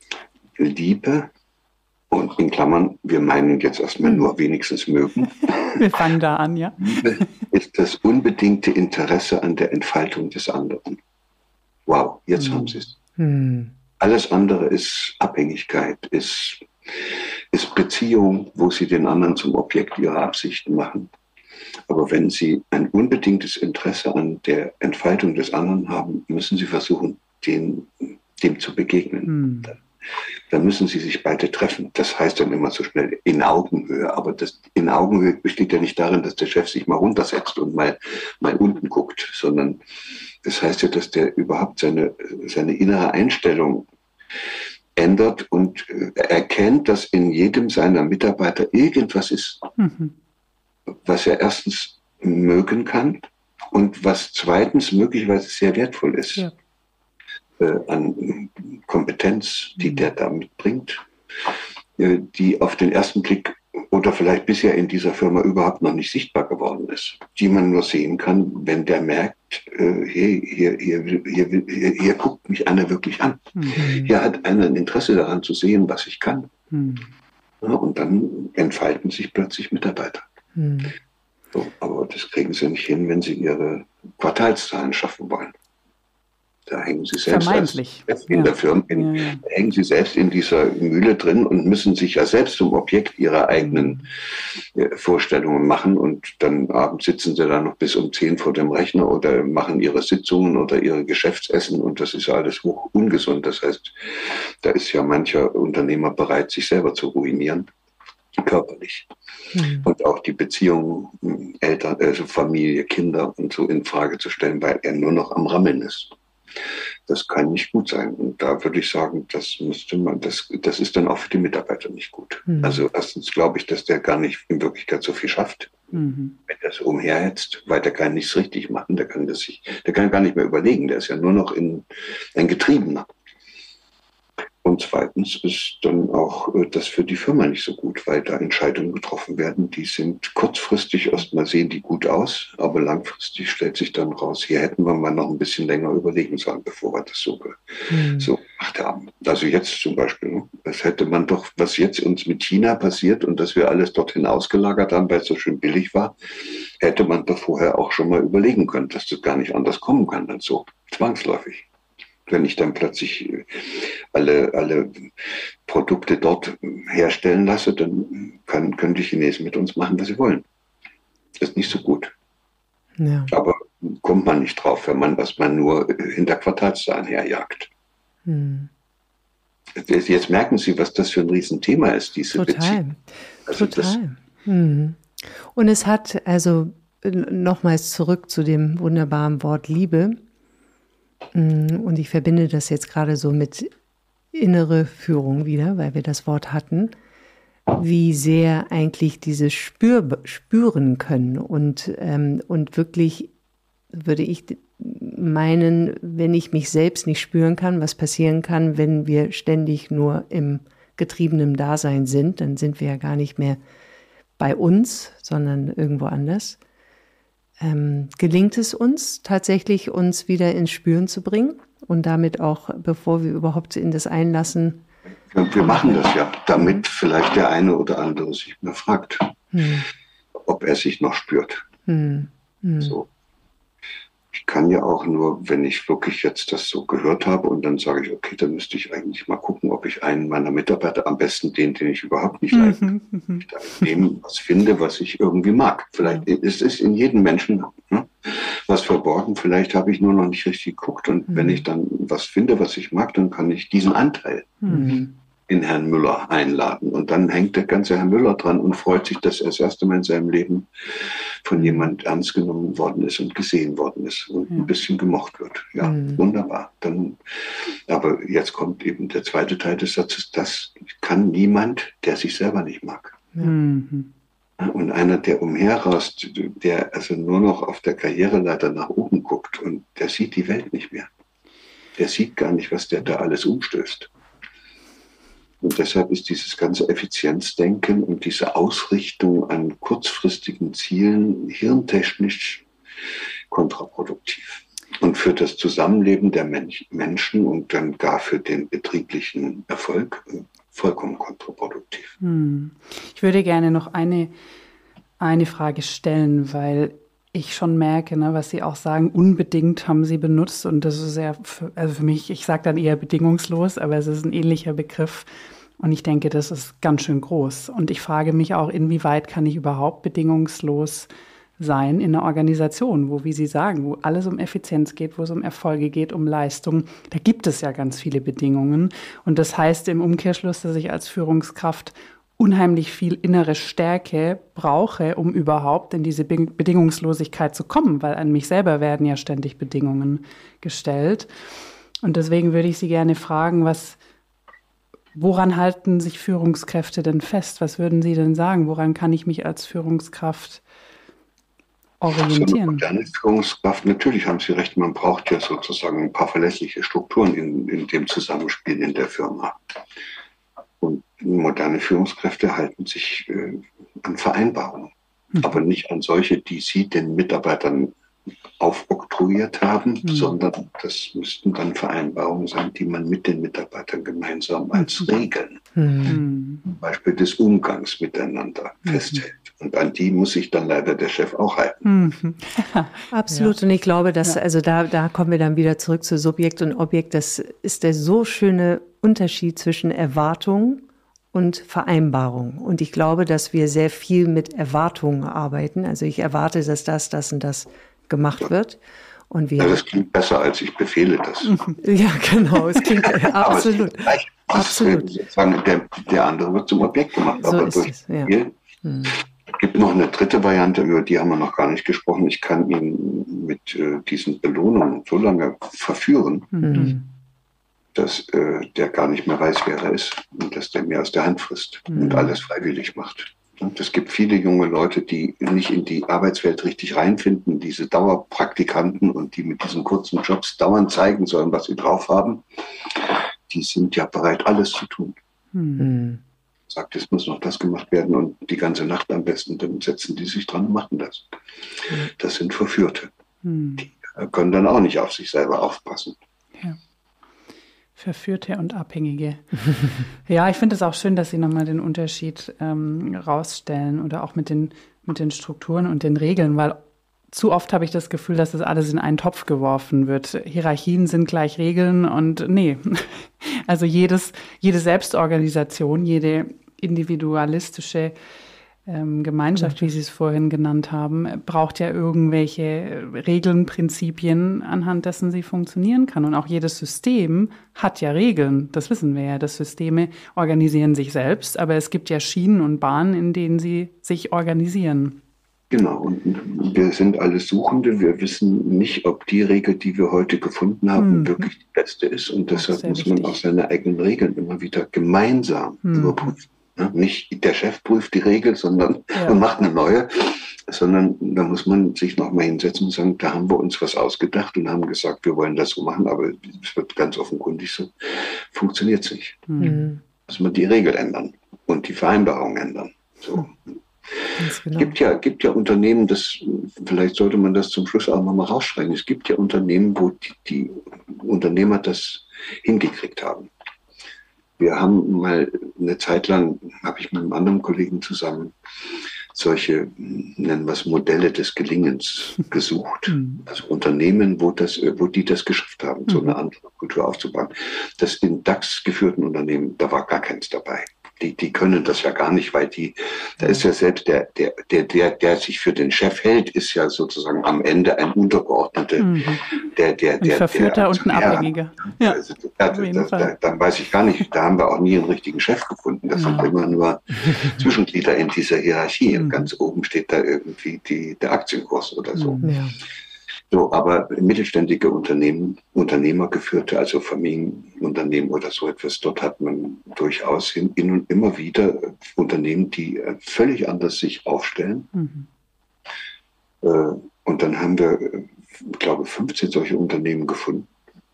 [SPEAKER 1] Liebe. Und in Klammern, wir meinen jetzt erstmal nur wenigstens mögen.
[SPEAKER 3] Wir fangen da an, ja.
[SPEAKER 1] Liebe ist das unbedingte Interesse an der Entfaltung des anderen. Wow, jetzt hm. haben Sie es. Hm. Alles andere ist Abhängigkeit, ist, ist Beziehung, wo Sie den anderen zum Objekt Ihrer Absichten machen. Aber wenn Sie ein unbedingtes Interesse an der Entfaltung des anderen haben, müssen Sie versuchen, den, dem zu begegnen. Hm. Dann müssen sie sich beide treffen. Das heißt dann immer so schnell in Augenhöhe. Aber das in Augenhöhe besteht ja nicht darin, dass der Chef sich mal runtersetzt und mal, mal unten guckt, sondern das heißt ja, dass der überhaupt seine, seine innere Einstellung ändert und erkennt, dass in jedem seiner Mitarbeiter irgendwas ist, mhm. was er erstens mögen kann und was zweitens möglicherweise sehr wertvoll ist. Ja. An Kompetenz, die der da mitbringt, die auf den ersten Blick oder vielleicht bisher in dieser Firma überhaupt noch nicht sichtbar geworden ist, die man nur sehen kann, wenn der merkt, hey, hier, hier, hier, hier, hier guckt mich einer wirklich an. Mhm. Hier hat einer ein Interesse daran zu sehen, was ich kann. Mhm. Ja, und dann entfalten sich plötzlich Mitarbeiter. Mhm. So, aber das kriegen sie nicht hin, wenn sie ihre Quartalszahlen schaffen wollen. Da hängen sie selbst als, in ja. der Firma, in, ja, ja. hängen sie selbst in dieser Mühle drin und müssen sich ja selbst zum Objekt ihrer eigenen äh, Vorstellungen machen. Und dann abends sitzen sie dann noch bis um zehn vor dem Rechner oder machen ihre Sitzungen oder ihre Geschäftsessen. Und das ist ja alles hoch ungesund. Das heißt, da ist ja mancher Unternehmer bereit, sich selber zu ruinieren, körperlich. Mhm. Und auch die Beziehungen, Eltern, also Familie, Kinder und so in Frage zu stellen, weil er nur noch am Rammeln ist. Das kann nicht gut sein. Und da würde ich sagen, das müsste man, das, das ist dann auch für die Mitarbeiter nicht gut. Mhm. Also erstens glaube ich, dass der gar nicht in Wirklichkeit so viel schafft, mhm. wenn er so umherhetzt, weil der kann nichts richtig machen, der kann das sich, der kann gar nicht mehr überlegen, der ist ja nur noch in, ein Getriebener. Und zweitens ist dann auch das für die Firma nicht so gut, weil da Entscheidungen getroffen werden, die sind kurzfristig erstmal sehen die gut aus, aber langfristig stellt sich dann raus, hier hätten wir mal noch ein bisschen länger überlegen sollen, bevor wir das so, mhm. so gemacht haben. Also jetzt zum Beispiel, das hätte man doch, was jetzt uns mit China passiert und dass wir alles dorthin ausgelagert haben, weil es so schön billig war, hätte man doch vorher auch schon mal überlegen können, dass das gar nicht anders kommen kann als so, zwangsläufig. Wenn ich dann plötzlich alle, alle Produkte dort herstellen lasse, dann kann, können die Chinesen mit uns machen, was sie wollen. Das ist nicht so gut. Ja. Aber kommt man nicht drauf, wenn man erstmal nur hinter Quartalszahlen herjagt. Hm. Jetzt merken Sie, was das für ein Riesenthema ist, diese
[SPEAKER 2] Total.
[SPEAKER 1] Beziehung. Also
[SPEAKER 2] Total. Hm. Und es hat, also nochmals zurück zu dem wunderbaren Wort Liebe. Und ich verbinde das jetzt gerade so mit innere Führung wieder, weil wir das Wort hatten, wie sehr eigentlich dieses Spür, spüren können und, ähm, und wirklich, würde ich meinen, wenn ich mich selbst nicht spüren kann, was passieren kann, wenn wir ständig nur im getriebenen Dasein sind, dann sind wir ja gar nicht mehr bei uns, sondern irgendwo anders. Ähm, gelingt es uns tatsächlich, uns wieder ins Spüren zu bringen und damit auch, bevor wir überhaupt in das Einlassen...
[SPEAKER 1] Ja, wir machen das ja, damit vielleicht der eine oder andere sich mal fragt, hm. ob er sich noch spürt. Hm. Hm. So. Ich kann ja auch nur, wenn ich wirklich jetzt das so gehört habe und dann sage ich, okay, dann müsste ich eigentlich mal gucken, ob ich einen meiner Mitarbeiter, am besten den, den ich überhaupt nicht leiden kann, mhm. dem was finde, was ich irgendwie mag. Vielleicht ja. ist es in jedem Menschen ne, was verborgen, vielleicht habe ich nur noch nicht richtig geguckt und mhm. wenn ich dann was finde, was ich mag, dann kann ich diesen Anteil mhm. in Herrn Müller einladen. Und dann hängt der ganze Herr Müller dran und freut sich, dass er das erste Mal in seinem Leben von jemand ernst genommen worden ist und gesehen worden ist und ja. ein bisschen gemocht wird. Ja, mhm. wunderbar. Dann, aber jetzt kommt eben der zweite Teil des Satzes, das kann niemand, der sich selber nicht mag. Mhm. Und einer, der umherrast, der also nur noch auf der Karriereleiter nach oben guckt und der sieht die Welt nicht mehr. Der sieht gar nicht, was der da alles umstößt. Und deshalb ist dieses ganze Effizienzdenken und diese Ausrichtung an kurzfristigen Zielen hirntechnisch kontraproduktiv. Und für das Zusammenleben der Mensch, Menschen und dann gar für den betrieblichen Erfolg vollkommen kontraproduktiv.
[SPEAKER 3] Hm. Ich würde gerne noch eine, eine Frage stellen, weil ich schon merke, ne, was Sie auch sagen, unbedingt haben Sie benutzt und das ist ja, für, also für mich, ich sage dann eher bedingungslos, aber es ist ein ähnlicher Begriff und ich denke, das ist ganz schön groß und ich frage mich auch, inwieweit kann ich überhaupt bedingungslos sein in einer Organisation, wo, wie Sie sagen, wo alles um Effizienz geht, wo es um Erfolge geht, um Leistung, da gibt es ja ganz viele Bedingungen und das heißt im Umkehrschluss, dass ich als Führungskraft unheimlich viel innere Stärke brauche, um überhaupt in diese Bedingungslosigkeit zu kommen, weil an mich selber werden ja ständig Bedingungen gestellt. Und deswegen würde ich Sie gerne fragen, was, woran halten sich Führungskräfte denn fest? Was würden Sie denn sagen? Woran kann ich mich als Führungskraft orientieren?
[SPEAKER 1] So eine moderne Führungskraft, natürlich haben Sie recht, man braucht ja sozusagen ein paar verlässliche Strukturen in, in dem Zusammenspiel in der Firma. Und moderne Führungskräfte halten sich äh, an Vereinbarungen, mhm. aber nicht an solche, die sie den Mitarbeitern aufoktroyiert haben, mhm. sondern das müssten dann Vereinbarungen sein, die man mit den Mitarbeitern gemeinsam als Regeln, mhm. zum Beispiel des Umgangs miteinander mhm. festhält. Und an die muss sich dann leider der Chef auch halten.
[SPEAKER 2] Mhm. Absolut. Ja. Und ich glaube, dass, ja. also da, da kommen wir dann wieder zurück zu Subjekt und Objekt. Das ist der so schöne Unterschied zwischen Erwartung und Vereinbarung. Und ich glaube, dass wir sehr viel mit Erwartungen arbeiten. Also ich erwarte, dass das, das und das gemacht wird. Und wir
[SPEAKER 1] ja, das klingt besser, als ich befehle das.
[SPEAKER 2] Ja, genau. Es klingt absolut.
[SPEAKER 1] Es absolut. Sozusagen der, der andere wird zum Objekt gemacht.
[SPEAKER 2] So
[SPEAKER 1] aber
[SPEAKER 2] ist
[SPEAKER 1] durch
[SPEAKER 2] es, ja.
[SPEAKER 1] Viel, hm. Es gibt noch eine dritte Variante, über die haben wir noch gar nicht gesprochen. Ich kann ihn mit äh, diesen Belohnungen so lange verführen, mhm. dass äh, der gar nicht mehr weiß, wer er ist und dass der mir aus der Hand frisst mhm. und alles freiwillig macht. Und es gibt viele junge Leute, die nicht in die Arbeitswelt richtig reinfinden, diese Dauerpraktikanten und die mit diesen kurzen Jobs dauernd zeigen sollen, was sie drauf haben. Die sind ja bereit, alles zu tun. Mhm. Sagt, es muss noch das gemacht werden und die ganze Nacht am besten, dann setzen die sich dran und machen das. Das sind Verführte. Mhm. Die können dann auch nicht auf sich selber aufpassen.
[SPEAKER 3] Ja. Verführte und Abhängige. Ja, ich finde es auch schön, dass Sie nochmal den Unterschied ähm, rausstellen oder auch mit den, mit den Strukturen und den Regeln, weil zu oft habe ich das Gefühl, dass das alles in einen Topf geworfen wird. Hierarchien sind gleich Regeln und nee. Also jedes, jede Selbstorganisation, jede individualistische ähm, Gemeinschaft, wie Sie es vorhin genannt haben, braucht ja irgendwelche Regeln, Prinzipien, anhand dessen sie funktionieren kann. Und auch jedes System hat ja Regeln. Das wissen wir ja. Das Systeme organisieren sich selbst, aber es gibt ja Schienen und Bahnen, in denen sie sich organisieren.
[SPEAKER 1] Genau, und wir sind alle Suchende. Wir wissen nicht, ob die Regel, die wir heute gefunden haben, mhm. wirklich die beste ist. Und deshalb muss man auch seine eigenen Regeln immer wieder gemeinsam mhm. überprüfen. Ja, nicht der Chef prüft die Regel, sondern ja. und macht eine neue, sondern da muss man sich nochmal hinsetzen und sagen, da haben wir uns was ausgedacht und haben gesagt, wir wollen das so machen, aber es wird ganz offenkundig so, funktioniert es nicht. Mhm. Muss man die Regel ändern und die Vereinbarung ändern. So. Es genau. gibt ja, gibt ja Unternehmen, das, vielleicht sollte man das zum Schluss auch nochmal rausschreiben, es gibt ja Unternehmen, wo die, die Unternehmer das hingekriegt haben. Wir haben mal eine Zeit lang, habe ich mit einem anderen Kollegen zusammen solche, nennen wir es, Modelle des Gelingens gesucht. Mhm. Also Unternehmen, wo, das, wo die das geschafft haben, so eine andere Kultur aufzubauen. Das in DAX geführten Unternehmen, da war gar keins dabei. Die, die können das ja gar nicht, weil die, da ist ja selbst der, der, der, der, der sich für den Chef hält, ist ja sozusagen am Ende ein Untergeordneter, mhm. der, der, der,
[SPEAKER 3] ein Verführter der, und ein Abhängiger.
[SPEAKER 1] Ja, also, da, da, da, da weiß ich gar nicht, da haben wir auch nie einen richtigen Chef gefunden. Das ja. sind immer nur Zwischenglieder in dieser Hierarchie. Mhm. Und ganz oben steht da irgendwie die, der Aktienkurs oder so. Ja. So, aber mittelständige Unternehmen, Unternehmergeführte, also Familienunternehmen oder so etwas, dort hat man durchaus hin, hin und immer wieder Unternehmen, die völlig anders sich aufstellen. Mhm. Äh, und dann haben wir, ich glaube, fünfzehn solche Unternehmen gefunden.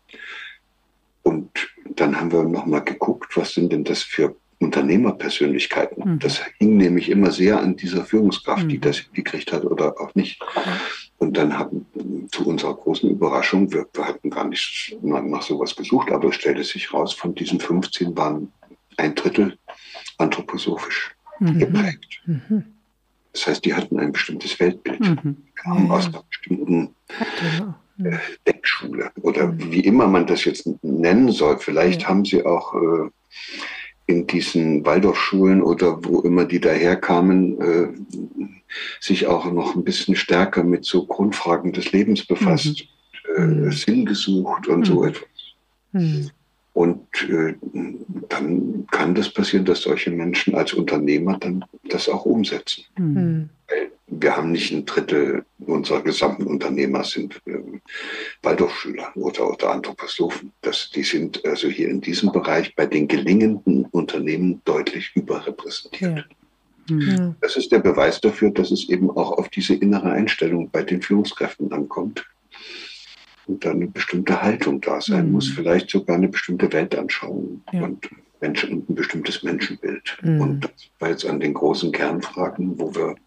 [SPEAKER 1] Und dann haben wir nochmal geguckt, was sind denn das für Unternehmerpersönlichkeiten. Mhm. Das hing nämlich immer sehr an dieser Führungskraft, mhm. die das hingekriegt hat oder auch nicht. Mhm. Und dann hatten zu unserer großen Überraschung, wir, wir hatten gar nicht nach, nach sowas gesucht, aber es stellte sich raus, von diesen fünfzehn waren ein Drittel anthroposophisch mhm. geprägt. Mhm. Das heißt, die hatten ein bestimmtes Weltbild, mhm. kamen aus einer bestimmten äh, Denkschule oder mhm. wie immer man das jetzt nennen soll. Vielleicht ja. haben sie auch äh, in diesen Waldorfschulen oder wo immer die daherkamen, äh, sich auch noch ein bisschen stärker mit so Grundfragen des Lebens befasst, mhm. äh, Sinn gesucht und mhm. so etwas. Mhm. Und äh, dann kann das passieren, dass solche Menschen als Unternehmer dann das auch umsetzen. Mhm. Weil wir haben nicht ein Drittel unserer gesamten Unternehmer sind äh, Waldorfschüler oder, oder Anthroposophen. Das, die sind also hier in diesem Bereich bei den gelingenden Unternehmen deutlich überrepräsentiert. Ja. Mhm. Das ist der Beweis dafür, dass es eben auch auf diese innere Einstellung bei den Führungskräften ankommt und da eine bestimmte Haltung da sein mhm. muss, vielleicht sogar eine bestimmte Weltanschauung ja. und, Menschen, und ein bestimmtes Menschenbild. Mhm. Und das war jetzt an den großen Kernfragen, wo wir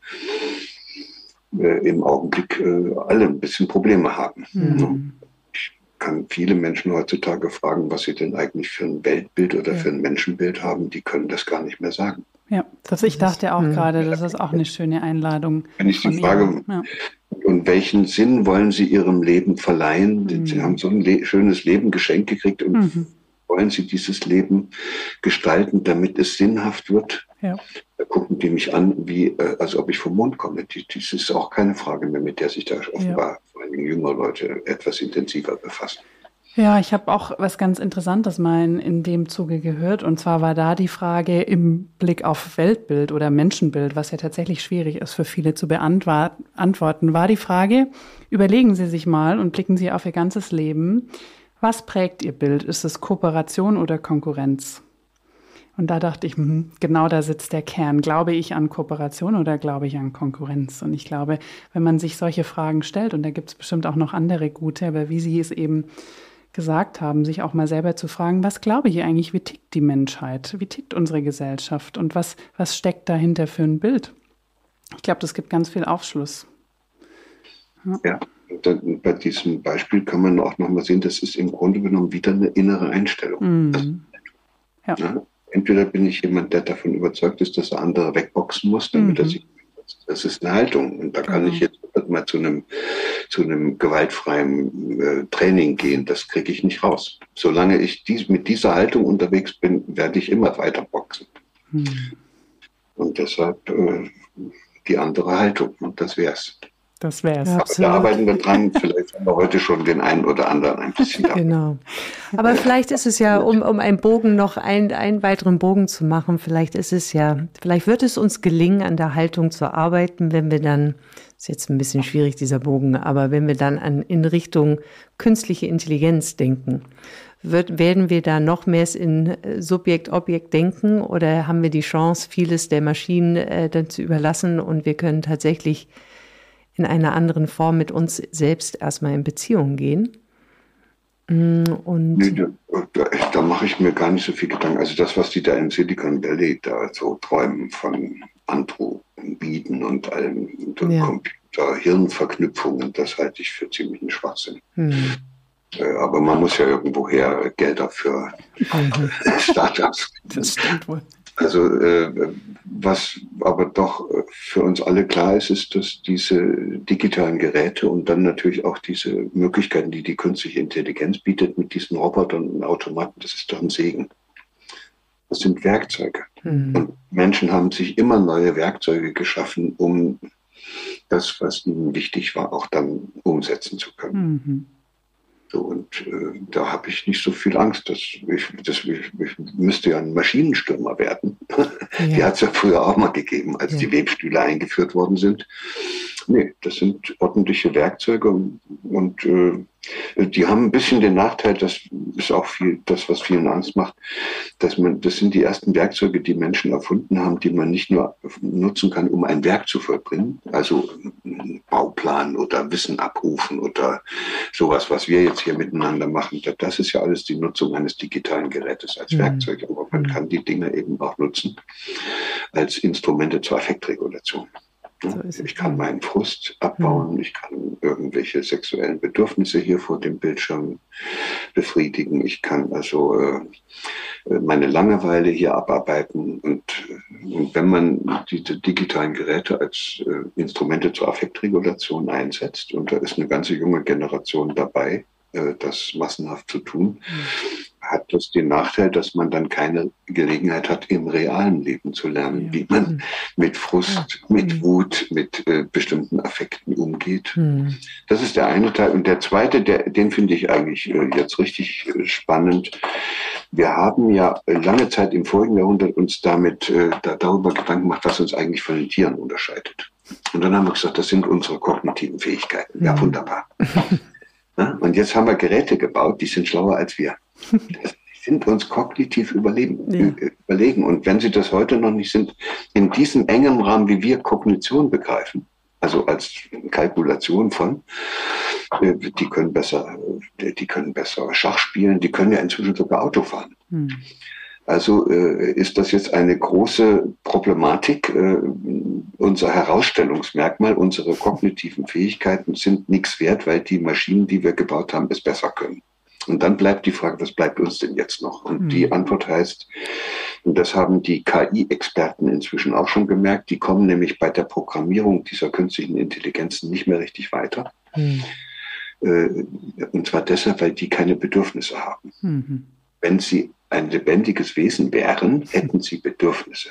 [SPEAKER 1] äh, im Augenblick äh, alle ein bisschen Probleme haben. Mhm. Ich kann viele Menschen heutzutage fragen, was sie denn eigentlich für ein Weltbild oder ja. für ein Menschenbild haben, die können das gar nicht mehr sagen.
[SPEAKER 3] Ja, das, ich dachte auch gerade, das ist auch eine schöne Einladung.
[SPEAKER 1] Wenn ich die Frage, ja. und welchen Sinn wollen Sie Ihrem Leben verleihen? Mhm. Sie haben so ein le- schönes Leben geschenkt gekriegt und mhm. wollen Sie dieses Leben gestalten, damit es sinnhaft wird? Ja. Da gucken die mich an, wie, als ob ich vom Mond komme. Das ist auch keine Frage mehr, mit der sich da offenbar ja. vor allem jüngere Leute etwas intensiver befassen.
[SPEAKER 3] Ja, ich habe auch was ganz Interessantes mal in, in dem Zuge gehört. Und zwar war da die Frage im Blick auf Weltbild oder Menschenbild, was ja tatsächlich schwierig ist für viele zu beantworten, war die Frage, überlegen Sie sich mal und blicken Sie auf Ihr ganzes Leben, was prägt Ihr Bild? Ist es Kooperation oder Konkurrenz? Und da dachte ich, genau da sitzt der Kern. Glaube ich an Kooperation oder glaube ich an Konkurrenz? Und ich glaube, wenn man sich solche Fragen stellt, und da gibt es bestimmt auch noch andere gute, aber wie Sie es eben gesagt haben, sich auch mal selber zu fragen, was glaube ich eigentlich, wie tickt die Menschheit, wie tickt unsere Gesellschaft und was, was steckt dahinter für ein Bild? Ich glaube, das gibt ganz viel Aufschluss.
[SPEAKER 1] Ja, ja dann, bei diesem Beispiel kann man auch nochmal sehen, das ist im Grunde genommen wieder eine innere Einstellung.
[SPEAKER 3] Mhm.
[SPEAKER 1] Also,
[SPEAKER 3] ja.
[SPEAKER 1] Ja, entweder bin ich jemand, der davon überzeugt ist, dass er andere wegboxen muss, damit
[SPEAKER 3] mhm.
[SPEAKER 1] er sich Das ist eine Haltung. Und da kann
[SPEAKER 3] genau.
[SPEAKER 1] ich jetzt mal zu einem, zu einem gewaltfreien äh, Training gehen. Das kriege ich nicht raus. Solange ich dies, mit dieser Haltung unterwegs bin, werde ich immer weiter boxen. Hm. Und deshalb äh, die andere Haltung. Und das wär's.
[SPEAKER 3] Das wär's.
[SPEAKER 1] Aber
[SPEAKER 3] Absolut.
[SPEAKER 1] da arbeiten wir dran. Vielleicht haben wir heute schon den einen oder anderen ein bisschen da.
[SPEAKER 2] Genau. Aber vielleicht ist es ja, um, um einen Bogen noch, ein, einen weiteren Bogen zu machen, vielleicht ist es ja, vielleicht wird es uns gelingen, an der Haltung zu arbeiten, wenn wir dann, ist jetzt ein bisschen schwierig, dieser Bogen, aber wenn wir dann an, in Richtung künstliche Intelligenz denken, wird, werden wir da noch mehr in Subjekt-Objekt denken oder haben wir die Chance, vieles der Maschinen äh, dann zu überlassen und wir können tatsächlich in einer anderen Form mit uns selbst erstmal in Beziehung gehen. Und
[SPEAKER 1] nee, da, da, da mache ich mir gar nicht so viel Gedanken. Also das, was die da im Silicon Valley da so träumen von Androiden und allem ja. Computer-Hirnverknüpfungen, das halte ich für ziemlichen Schwachsinn. Hm. Aber man muss ja irgendwoher Geld dafür mhm. Startups.
[SPEAKER 3] Das stimmt wohl.
[SPEAKER 1] Also äh, was aber doch für uns alle klar ist, ist, dass diese digitalen Geräte und dann natürlich auch diese Möglichkeiten, die die künstliche Intelligenz bietet mit diesen Robotern und Automaten, das ist doch ein Segen. Das sind Werkzeuge. Mhm. Und Menschen haben sich immer neue Werkzeuge geschaffen, um das, was ihnen wichtig war, auch dann umsetzen zu können. Mhm. So, und äh, da habe ich nicht so viel Angst. Dass ich, dass ich, ich müsste ja ein Maschinenstürmer werden. Ja. Die hat es ja früher auch mal gegeben, als ja. die Webstühle eingeführt worden sind. Nee, das sind ordentliche Werkzeuge und, und äh, die haben ein bisschen den Nachteil, das ist auch viel das, was vielen Angst macht, dass man, das sind die ersten Werkzeuge, die Menschen erfunden haben, die man nicht nur nutzen kann, um ein Werk zu vollbringen, also einen Bauplan oder Wissen abrufen oder sowas, was wir jetzt hier miteinander machen. Das ist ja alles die Nutzung eines digitalen Gerätes als mhm. Werkzeug, aber man kann die Dinge eben auch nutzen als Instrumente zur Affektregulation. So ich kann meinen Frust abbauen, mhm. ich kann irgendwelche sexuellen Bedürfnisse hier vor dem Bildschirm befriedigen, ich kann also äh, meine Langeweile hier abarbeiten und, und wenn man diese digitalen Geräte als äh, Instrumente zur Affektregulation einsetzt und da ist eine ganze junge Generation dabei, äh, das massenhaft zu tun, mhm. hat das den Nachteil, dass man dann keine Gelegenheit hat, im realen Leben zu lernen, ja. wie man mit Frust, ja. mit Wut, mit äh, bestimmten Affekten umgeht. Mhm. Das ist der eine Teil. Und der zweite, der, den finde ich eigentlich äh, jetzt richtig äh, spannend. Wir haben ja lange Zeit im vorigen Jahrhundert uns damit äh, da, darüber Gedanken gemacht, was uns eigentlich von den Tieren unterscheidet. Und dann haben wir gesagt, das sind unsere kognitiven Fähigkeiten. Mhm. Ja, wunderbar. ja? Und jetzt haben wir Geräte gebaut, die sind schlauer als wir. Die sind uns kognitiv überleben, ja. überlegen. Und wenn sie das heute noch nicht sind, in diesem engen Rahmen, wie wir Kognition begreifen, also als Kalkulation von, die können besser, die können besser Schach spielen, die können ja inzwischen sogar Auto fahren. Hm. Also äh, ist das jetzt eine große Problematik. Äh, unser Herausstellungsmerkmal, unsere kognitiven Fähigkeiten sind nichts wert, weil die Maschinen, die wir gebaut haben, es besser können. Und dann bleibt die Frage, was bleibt uns denn jetzt noch? Und mhm. die Antwort heißt, und das haben die K I-Experten inzwischen auch schon gemerkt, die kommen nämlich bei der Programmierung dieser künstlichen Intelligenzen nicht mehr richtig weiter. Mhm. Äh, und zwar deshalb, weil die keine Bedürfnisse haben. Mhm. Wenn sie ein lebendiges Wesen wären, hätten sie Bedürfnisse.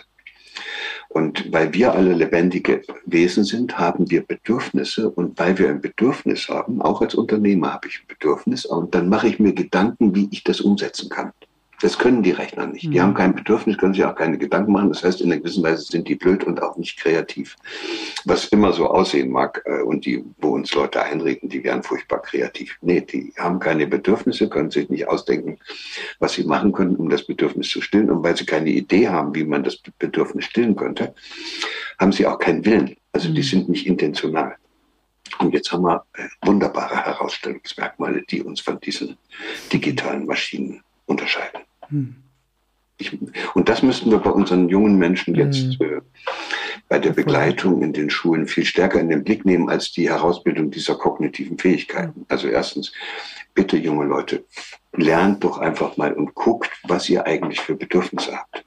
[SPEAKER 1] Und weil wir alle lebendige Wesen sind, haben wir Bedürfnisse. Und weil wir ein Bedürfnis haben, auch als Unternehmer habe ich ein Bedürfnis, und dann mache ich mir Gedanken, wie ich das umsetzen kann. Das können die Rechner nicht. Die mhm. haben kein Bedürfnis, können sich auch keine Gedanken machen. Das heißt, in einer gewissen Weise sind die blöd und auch nicht kreativ. Was immer so aussehen mag und die, wo uns Leute einreden, die wären furchtbar kreativ. Nee, die haben keine Bedürfnisse, können sich nicht ausdenken, was sie machen können, um das Bedürfnis zu stillen. Und weil sie keine Idee haben, wie man das Bedürfnis stillen könnte, haben sie auch keinen Willen. Also mhm. die sind nicht intentional. Und jetzt haben wir wunderbare Herausstellungsmerkmale, die uns von diesen digitalen Maschinen unterscheiden. Hm. Ich, und das müssten wir bei unseren jungen Menschen jetzt hm. äh, bei der Begleitung in den Schulen viel stärker in den Blick nehmen als die Herausbildung dieser kognitiven Fähigkeiten. Also erstens, bitte junge Leute, lernt doch einfach mal und guckt, was ihr eigentlich für Bedürfnisse habt.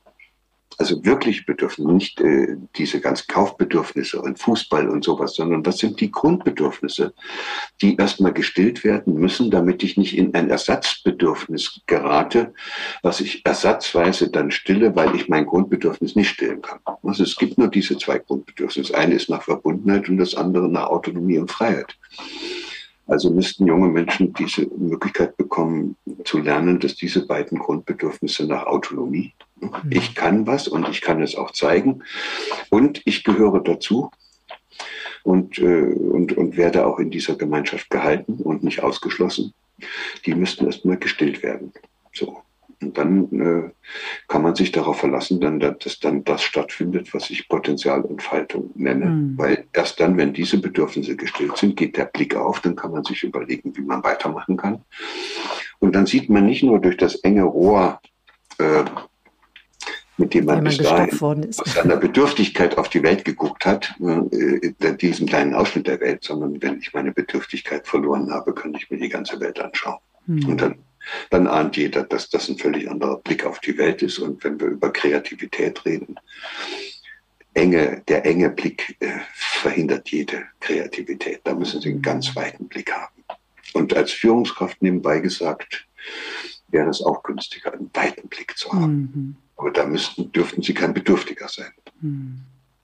[SPEAKER 1] Also wirklich Bedürfnisse, nicht äh, diese ganzen Kaufbedürfnisse und Fußball und sowas, sondern was sind die Grundbedürfnisse, die erstmal gestillt werden müssen, damit ich nicht in ein Ersatzbedürfnis gerate, was ich ersatzweise dann stille, weil ich mein Grundbedürfnis nicht stillen kann. Also es gibt nur diese zwei Grundbedürfnisse. Das eine ist nach Verbundenheit und das andere nach Autonomie und Freiheit. Also müssten junge Menschen diese Möglichkeit bekommen, zu lernen, dass diese beiden Grundbedürfnisse nach Autonomie, ich kann was und ich kann es auch zeigen und ich gehöre dazu und, äh, und, und werde auch in dieser Gemeinschaft gehalten und nicht ausgeschlossen, die müssten erstmal gestillt werden. So. Und dann äh, kann man sich darauf verlassen, dann, dass dann das stattfindet, was ich Potenzialentfaltung nenne. Mhm. Weil erst dann, wenn diese Bedürfnisse gestillt sind, geht der Blick auf, dann kann man sich überlegen, wie man weitermachen kann. Und dann sieht man nicht nur durch das enge Rohr, äh, mit dem man, man bis dahin aus seiner Bedürftigkeit auf die Welt geguckt hat, äh, diesen kleinen Ausschnitt der Welt, sondern wenn ich meine Bedürftigkeit verloren habe, kann ich mir die ganze Welt anschauen. Mhm. Und dann dann ahnt jeder, dass das ein völlig anderer Blick auf die Welt ist. Und wenn wir über Kreativität reden, enge, der enge Blick äh, verhindert jede Kreativität. Da müssen Sie einen ganz weiten Blick haben. Und als Führungskraft nebenbei gesagt, wäre es auch günstiger, einen weiten Blick zu haben. Mhm. Aber da müssten, dürften Sie kein Bedürftiger sein.
[SPEAKER 3] Mhm.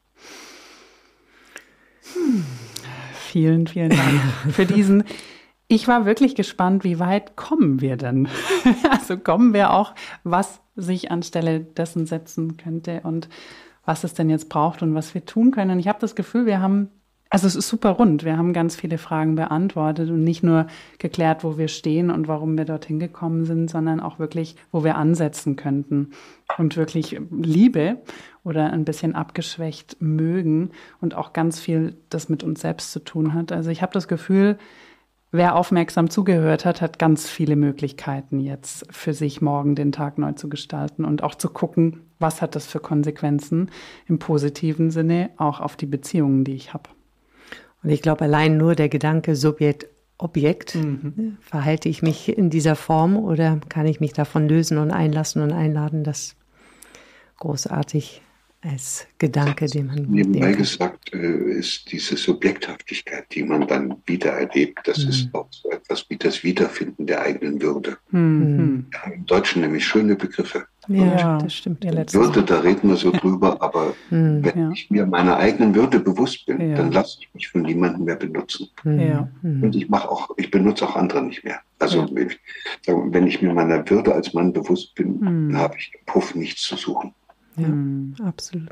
[SPEAKER 3] Hm. Vielen, vielen Dank für diesen. Ich war wirklich gespannt, wie weit kommen wir denn? Also kommen wir auch, was sich anstelle dessen setzen könnte und was es denn jetzt braucht und was wir tun können. Und ich habe das Gefühl, wir haben, also es ist super rund, wir haben ganz viele Fragen beantwortet und nicht nur geklärt, wo wir stehen und warum wir dorthin gekommen sind, sondern auch wirklich, wo wir ansetzen könnten und wirklich Liebe oder ein bisschen abgeschwächt mögen und auch ganz viel das mit uns selbst zu tun hat. Also ich habe das Gefühl, wer aufmerksam zugehört hat, hat ganz viele Möglichkeiten jetzt für sich morgen den Tag neu zu gestalten und auch zu gucken, was hat das für Konsequenzen im positiven Sinne auch auf die Beziehungen, die ich habe.
[SPEAKER 2] Und ich glaube, allein nur der Gedanke Subjekt, Objekt, mhm. verhalte ich mich in dieser Form oder kann ich mich davon lösen und einlassen und einladen, das großartig als Gedanke, den man
[SPEAKER 1] nebenbei gesagt, ist diese Subjekthaftigkeit, die man dann wieder erlebt, das mhm. ist auch so etwas wie das Wiederfinden der eigenen Würde. Mhm. Wir haben im Deutschen nämlich schöne Begriffe.
[SPEAKER 2] Ja, das stimmt. Ja,
[SPEAKER 1] Würde, da reden wir so drüber, aber mhm. wenn ja. ich mir meiner eigenen Würde bewusst bin, ja. dann lasse ich mich von niemandem mehr benutzen.
[SPEAKER 2] Ja.
[SPEAKER 1] Und ich mache auch, ich benutze auch andere nicht mehr. Also ja. ich, wenn ich mir meiner Würde als Mann bewusst bin, mhm. dann habe ich im Puff nichts zu suchen.
[SPEAKER 2] Ja, hm. absolut.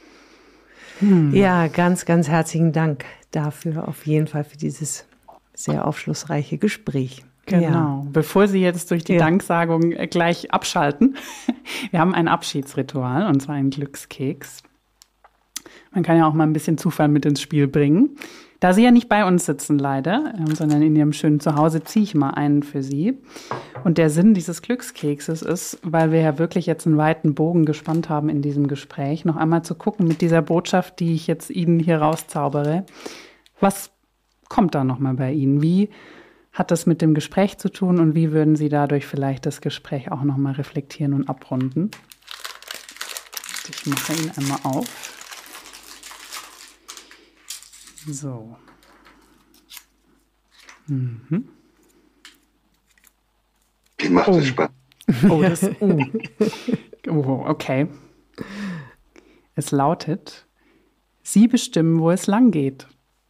[SPEAKER 2] Hm. Ja, ganz, ganz herzlichen Dank dafür, auf jeden Fall für dieses sehr aufschlussreiche Gespräch.
[SPEAKER 3] Genau. Ja. Bevor Sie jetzt durch die ja. Danksagung gleich abschalten, wir haben ein Abschiedsritual, und zwar einen Glückskeks. Man kann ja auch mal ein bisschen Zufall mit ins Spiel bringen. Da Sie ja nicht bei uns sitzen, leider, sondern in Ihrem schönen Zuhause, ziehe ich mal einen für Sie. Und der Sinn dieses Glückskekses ist, weil wir ja wirklich jetzt einen weiten Bogen gespannt haben in diesem Gespräch, noch einmal zu gucken mit dieser Botschaft, die ich jetzt Ihnen hier rauszaubere. Was kommt da nochmal bei Ihnen? Wie hat das mit dem Gespräch zu tun und wie würden Sie dadurch vielleicht das Gespräch auch nochmal reflektieren und abrunden? Ich mache ihn einmal auf. So. Mhm.
[SPEAKER 1] Wie macht
[SPEAKER 3] oh.
[SPEAKER 1] es spannend?
[SPEAKER 3] Oh, das, oh. oh, okay. Es lautet, Sie bestimmen, wo es lang geht.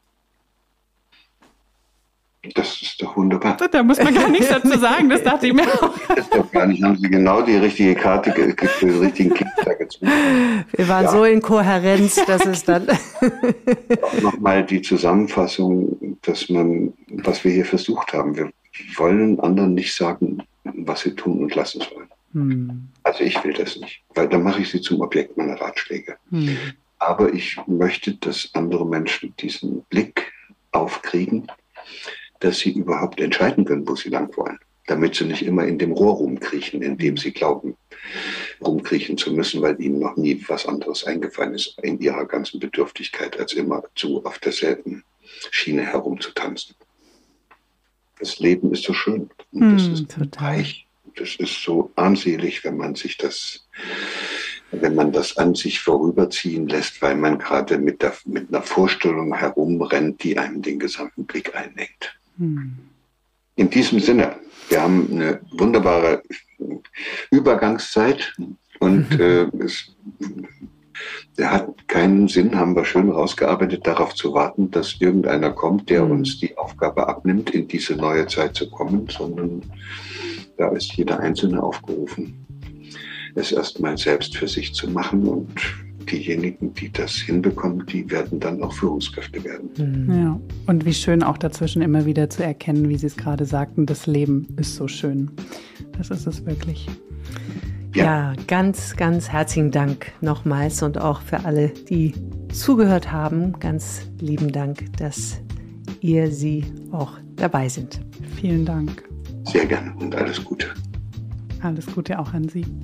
[SPEAKER 1] Das ist doch wunderbar.
[SPEAKER 3] Da muss man gar nichts dazu sagen, das dachte ich mir auch.
[SPEAKER 1] Das ist doch gar nicht, haben Sie genau die richtige Karte, den richtigen Kick da gezogen.
[SPEAKER 2] Wir waren ja. so in Kohärenz, dass es dann...
[SPEAKER 1] Auch nochmal die Zusammenfassung, dass man, was wir hier versucht haben. Wir wollen anderen nicht sagen, was sie tun und lassen sollen. Hm. Also ich will das nicht, weil dann mache ich sie zum Objekt meiner Ratschläge. Hm. Aber ich möchte, dass andere Menschen diesen Blick aufkriegen, dass sie überhaupt entscheiden können, wo sie lang wollen, damit sie nicht immer in dem Rohr rumkriechen, in dem sie glauben, rumkriechen zu müssen, weil ihnen noch nie was anderes eingefallen ist in ihrer ganzen Bedürftigkeit, als immer zu auf derselben Schiene herumzutanzen. Das Leben ist so schön und das mm, ist total reich. Das ist so armselig, wenn man sich das, wenn man das an sich vorüberziehen lässt, weil man gerade mit, der, mit einer Vorstellung herumrennt, die einem den gesamten Blick einnengt. Hm. In diesem Sinne, wir haben eine wunderbare Übergangszeit und äh, es hat keinen Sinn, haben wir schön rausgearbeitet, darauf zu warten, dass irgendeiner kommt, der uns die Aufgabe abnimmt, in diese neue Zeit zu kommen, sondern da ist jeder Einzelne aufgerufen, es erstmal selbst für sich zu machen, und diejenigen, die das hinbekommen, die werden dann auch Führungskräfte werden.
[SPEAKER 3] Ja, und wie schön auch dazwischen immer wieder zu erkennen, wie Sie es gerade sagten, das Leben ist so schön. Das ist es wirklich.
[SPEAKER 2] Ja, ja, ganz, ganz herzlichen Dank nochmals und auch für alle, die zugehört haben. Ganz lieben Dank, dass ihr, Sie auch dabei sind.
[SPEAKER 3] Vielen Dank.
[SPEAKER 1] Sehr gerne und alles Gute.
[SPEAKER 3] Alles Gute auch an Sie.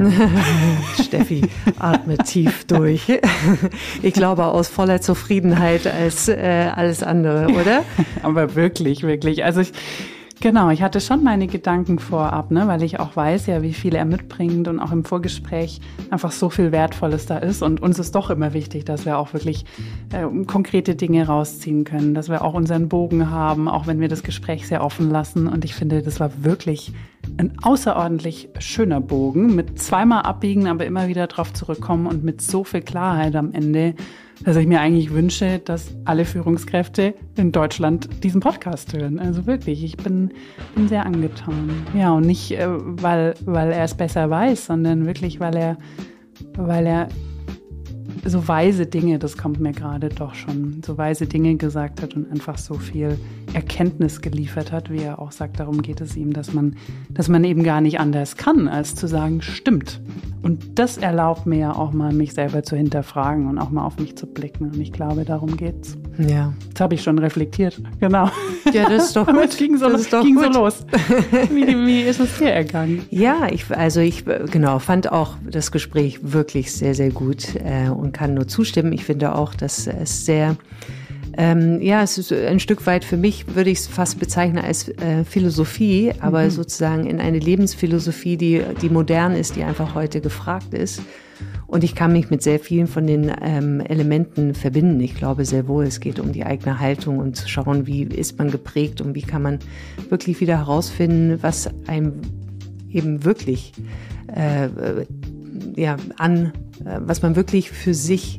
[SPEAKER 2] Steffi, atme tief durch. Ich glaube, aus voller Zufriedenheit als äh, alles andere, oder?
[SPEAKER 3] Aber wirklich, wirklich. Also ich, genau, ich hatte schon meine Gedanken vorab, ne, weil ich auch weiß ja, wie viel er mitbringt und auch im Vorgespräch einfach so viel Wertvolles da ist. Und uns ist doch immer wichtig, dass wir auch wirklich äh, konkrete Dinge rausziehen können, dass wir auch unseren Bogen haben, auch wenn wir das Gespräch sehr offen lassen. Und ich finde, das war wirklich ein außerordentlich schöner Bogen mit zweimal abbiegen, aber immer wieder drauf zurückkommen und mit so viel Klarheit am Ende, dass ich mir eigentlich wünsche, dass alle Führungskräfte in Deutschland diesen Podcast hören. Also wirklich, ich bin, bin sehr angetan. Ja, und nicht, äh, weil, weil er es besser weiß, sondern wirklich, weil er, weil er so weise Dinge, das kommt mir gerade doch schon, so weise Dinge gesagt hat und einfach so viel Erkenntnis geliefert hat, wie er auch sagt, darum geht es ihm, dass man, dass man eben gar nicht anders kann, als zu sagen, stimmt. Und das erlaubt mir ja auch mal, mich selber zu hinterfragen und auch mal auf mich zu blicken. Und ich glaube, darum geht's.
[SPEAKER 2] Ja.
[SPEAKER 3] Das habe ich schon reflektiert. Genau.
[SPEAKER 2] Ja, das ist doch gut.
[SPEAKER 3] Es ging so,
[SPEAKER 2] das ist doch
[SPEAKER 3] ging
[SPEAKER 2] gut.
[SPEAKER 3] so los. Wie, wie ist es dir ergangen?
[SPEAKER 2] Ja, ich, also ich genau fand auch das Gespräch wirklich sehr, sehr gut äh, und kann nur zustimmen. Ich finde auch, dass es sehr Ähm, ja, es ist ein Stück weit, für mich würde ich es fast bezeichnen als äh, Philosophie, aber mhm. sozusagen in eine Lebensphilosophie, die, die modern ist, die einfach heute gefragt ist. Und ich kann mich mit sehr vielen von den ähm, Elementen verbinden. Ich glaube sehr wohl, es geht um die eigene Haltung und zu schauen, wie ist man geprägt und wie kann man wirklich wieder herausfinden, was einem eben wirklich äh, ja, an, äh, was man wirklich für sich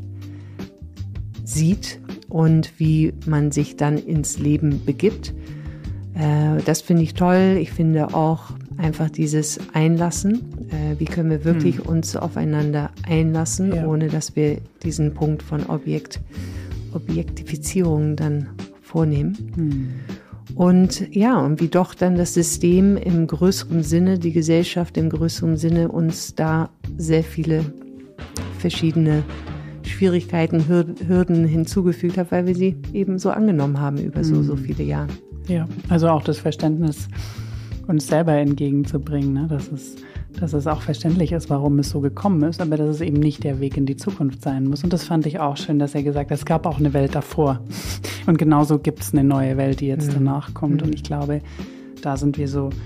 [SPEAKER 2] sieht und wie man sich dann ins Leben begibt. Äh, das finde ich toll. Ich finde auch einfach dieses Einlassen. Äh, wie können wir wirklich hm. uns aufeinander einlassen, ja. ohne dass wir diesen Punkt von Objekt, Objektifizierung dann vornehmen. Hm. Und ja, und wie doch dann das System im größeren Sinne, die Gesellschaft im größeren Sinne uns da sehr viele verschiedene Schwierigkeiten, Hürden hinzugefügt hat, weil wir sie eben so angenommen haben über so, so viele Jahre.
[SPEAKER 3] Ja, also auch das Verständnis, uns selber entgegenzubringen, ne? dass es, dass es auch verständlich ist, warum es so gekommen ist, aber dass es eben nicht der Weg in die Zukunft sein muss. Und das fand ich auch schön, dass er gesagt hat, es gab auch eine Welt davor. Und genauso gibt es eine neue Welt, die jetzt mhm. danach kommt. Und ich glaube, da sind wir so,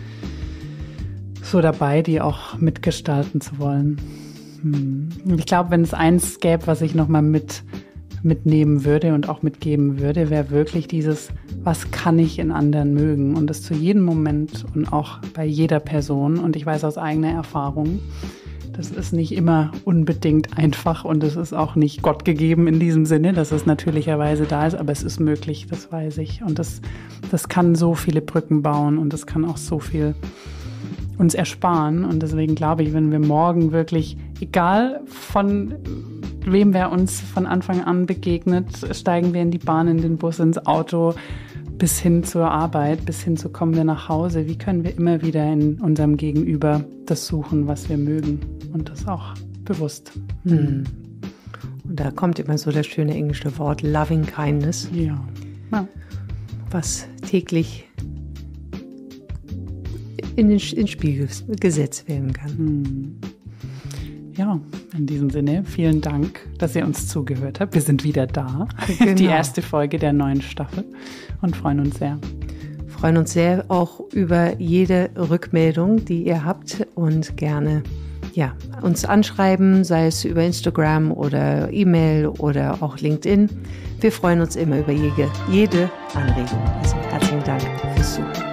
[SPEAKER 3] so dabei, die auch mitgestalten zu wollen. Ich glaube, wenn es eins gäbe, was ich nochmal mit, mitnehmen würde und auch mitgeben würde, wäre wirklich dieses, was kann ich in anderen mögen? Und das zu jedem Moment und auch bei jeder Person. Und ich weiß aus eigener Erfahrung, das ist nicht immer unbedingt einfach und es ist auch nicht Gott gegeben in diesem Sinne, dass es natürlicherweise da ist, aber es ist möglich, das weiß ich. Und das, das kann so viele Brücken bauen und das kann auch so viel uns ersparen. Und deswegen glaube ich, wenn wir morgen wirklich, egal von wem wer uns von Anfang an begegnet, steigen wir in die Bahn, in den Bus, ins Auto, bis hin zur Arbeit, bis hin zu kommen wir nach Hause. Wie können wir immer wieder in unserem Gegenüber das suchen, was wir mögen? Und das auch bewusst.
[SPEAKER 2] Mhm. Und da kommt immer so das schöne englische Wort Loving Kindness.
[SPEAKER 3] Ja. Ja.
[SPEAKER 2] Was täglich in den ins Spiel gesetzt werden kann.
[SPEAKER 3] Ja, in diesem Sinne, vielen Dank, dass ihr uns zugehört habt. Wir sind wieder da.
[SPEAKER 2] Genau.
[SPEAKER 3] Die erste Folge der neuen Staffel und freuen uns sehr.
[SPEAKER 2] Freuen uns sehr auch über jede Rückmeldung, die ihr habt und gerne ja, uns anschreiben, sei es über Instagram oder E-Mail oder auch LinkedIn. Wir freuen uns immer über jede, jede Anregung. Also herzlichen Dank fürs Zuhören.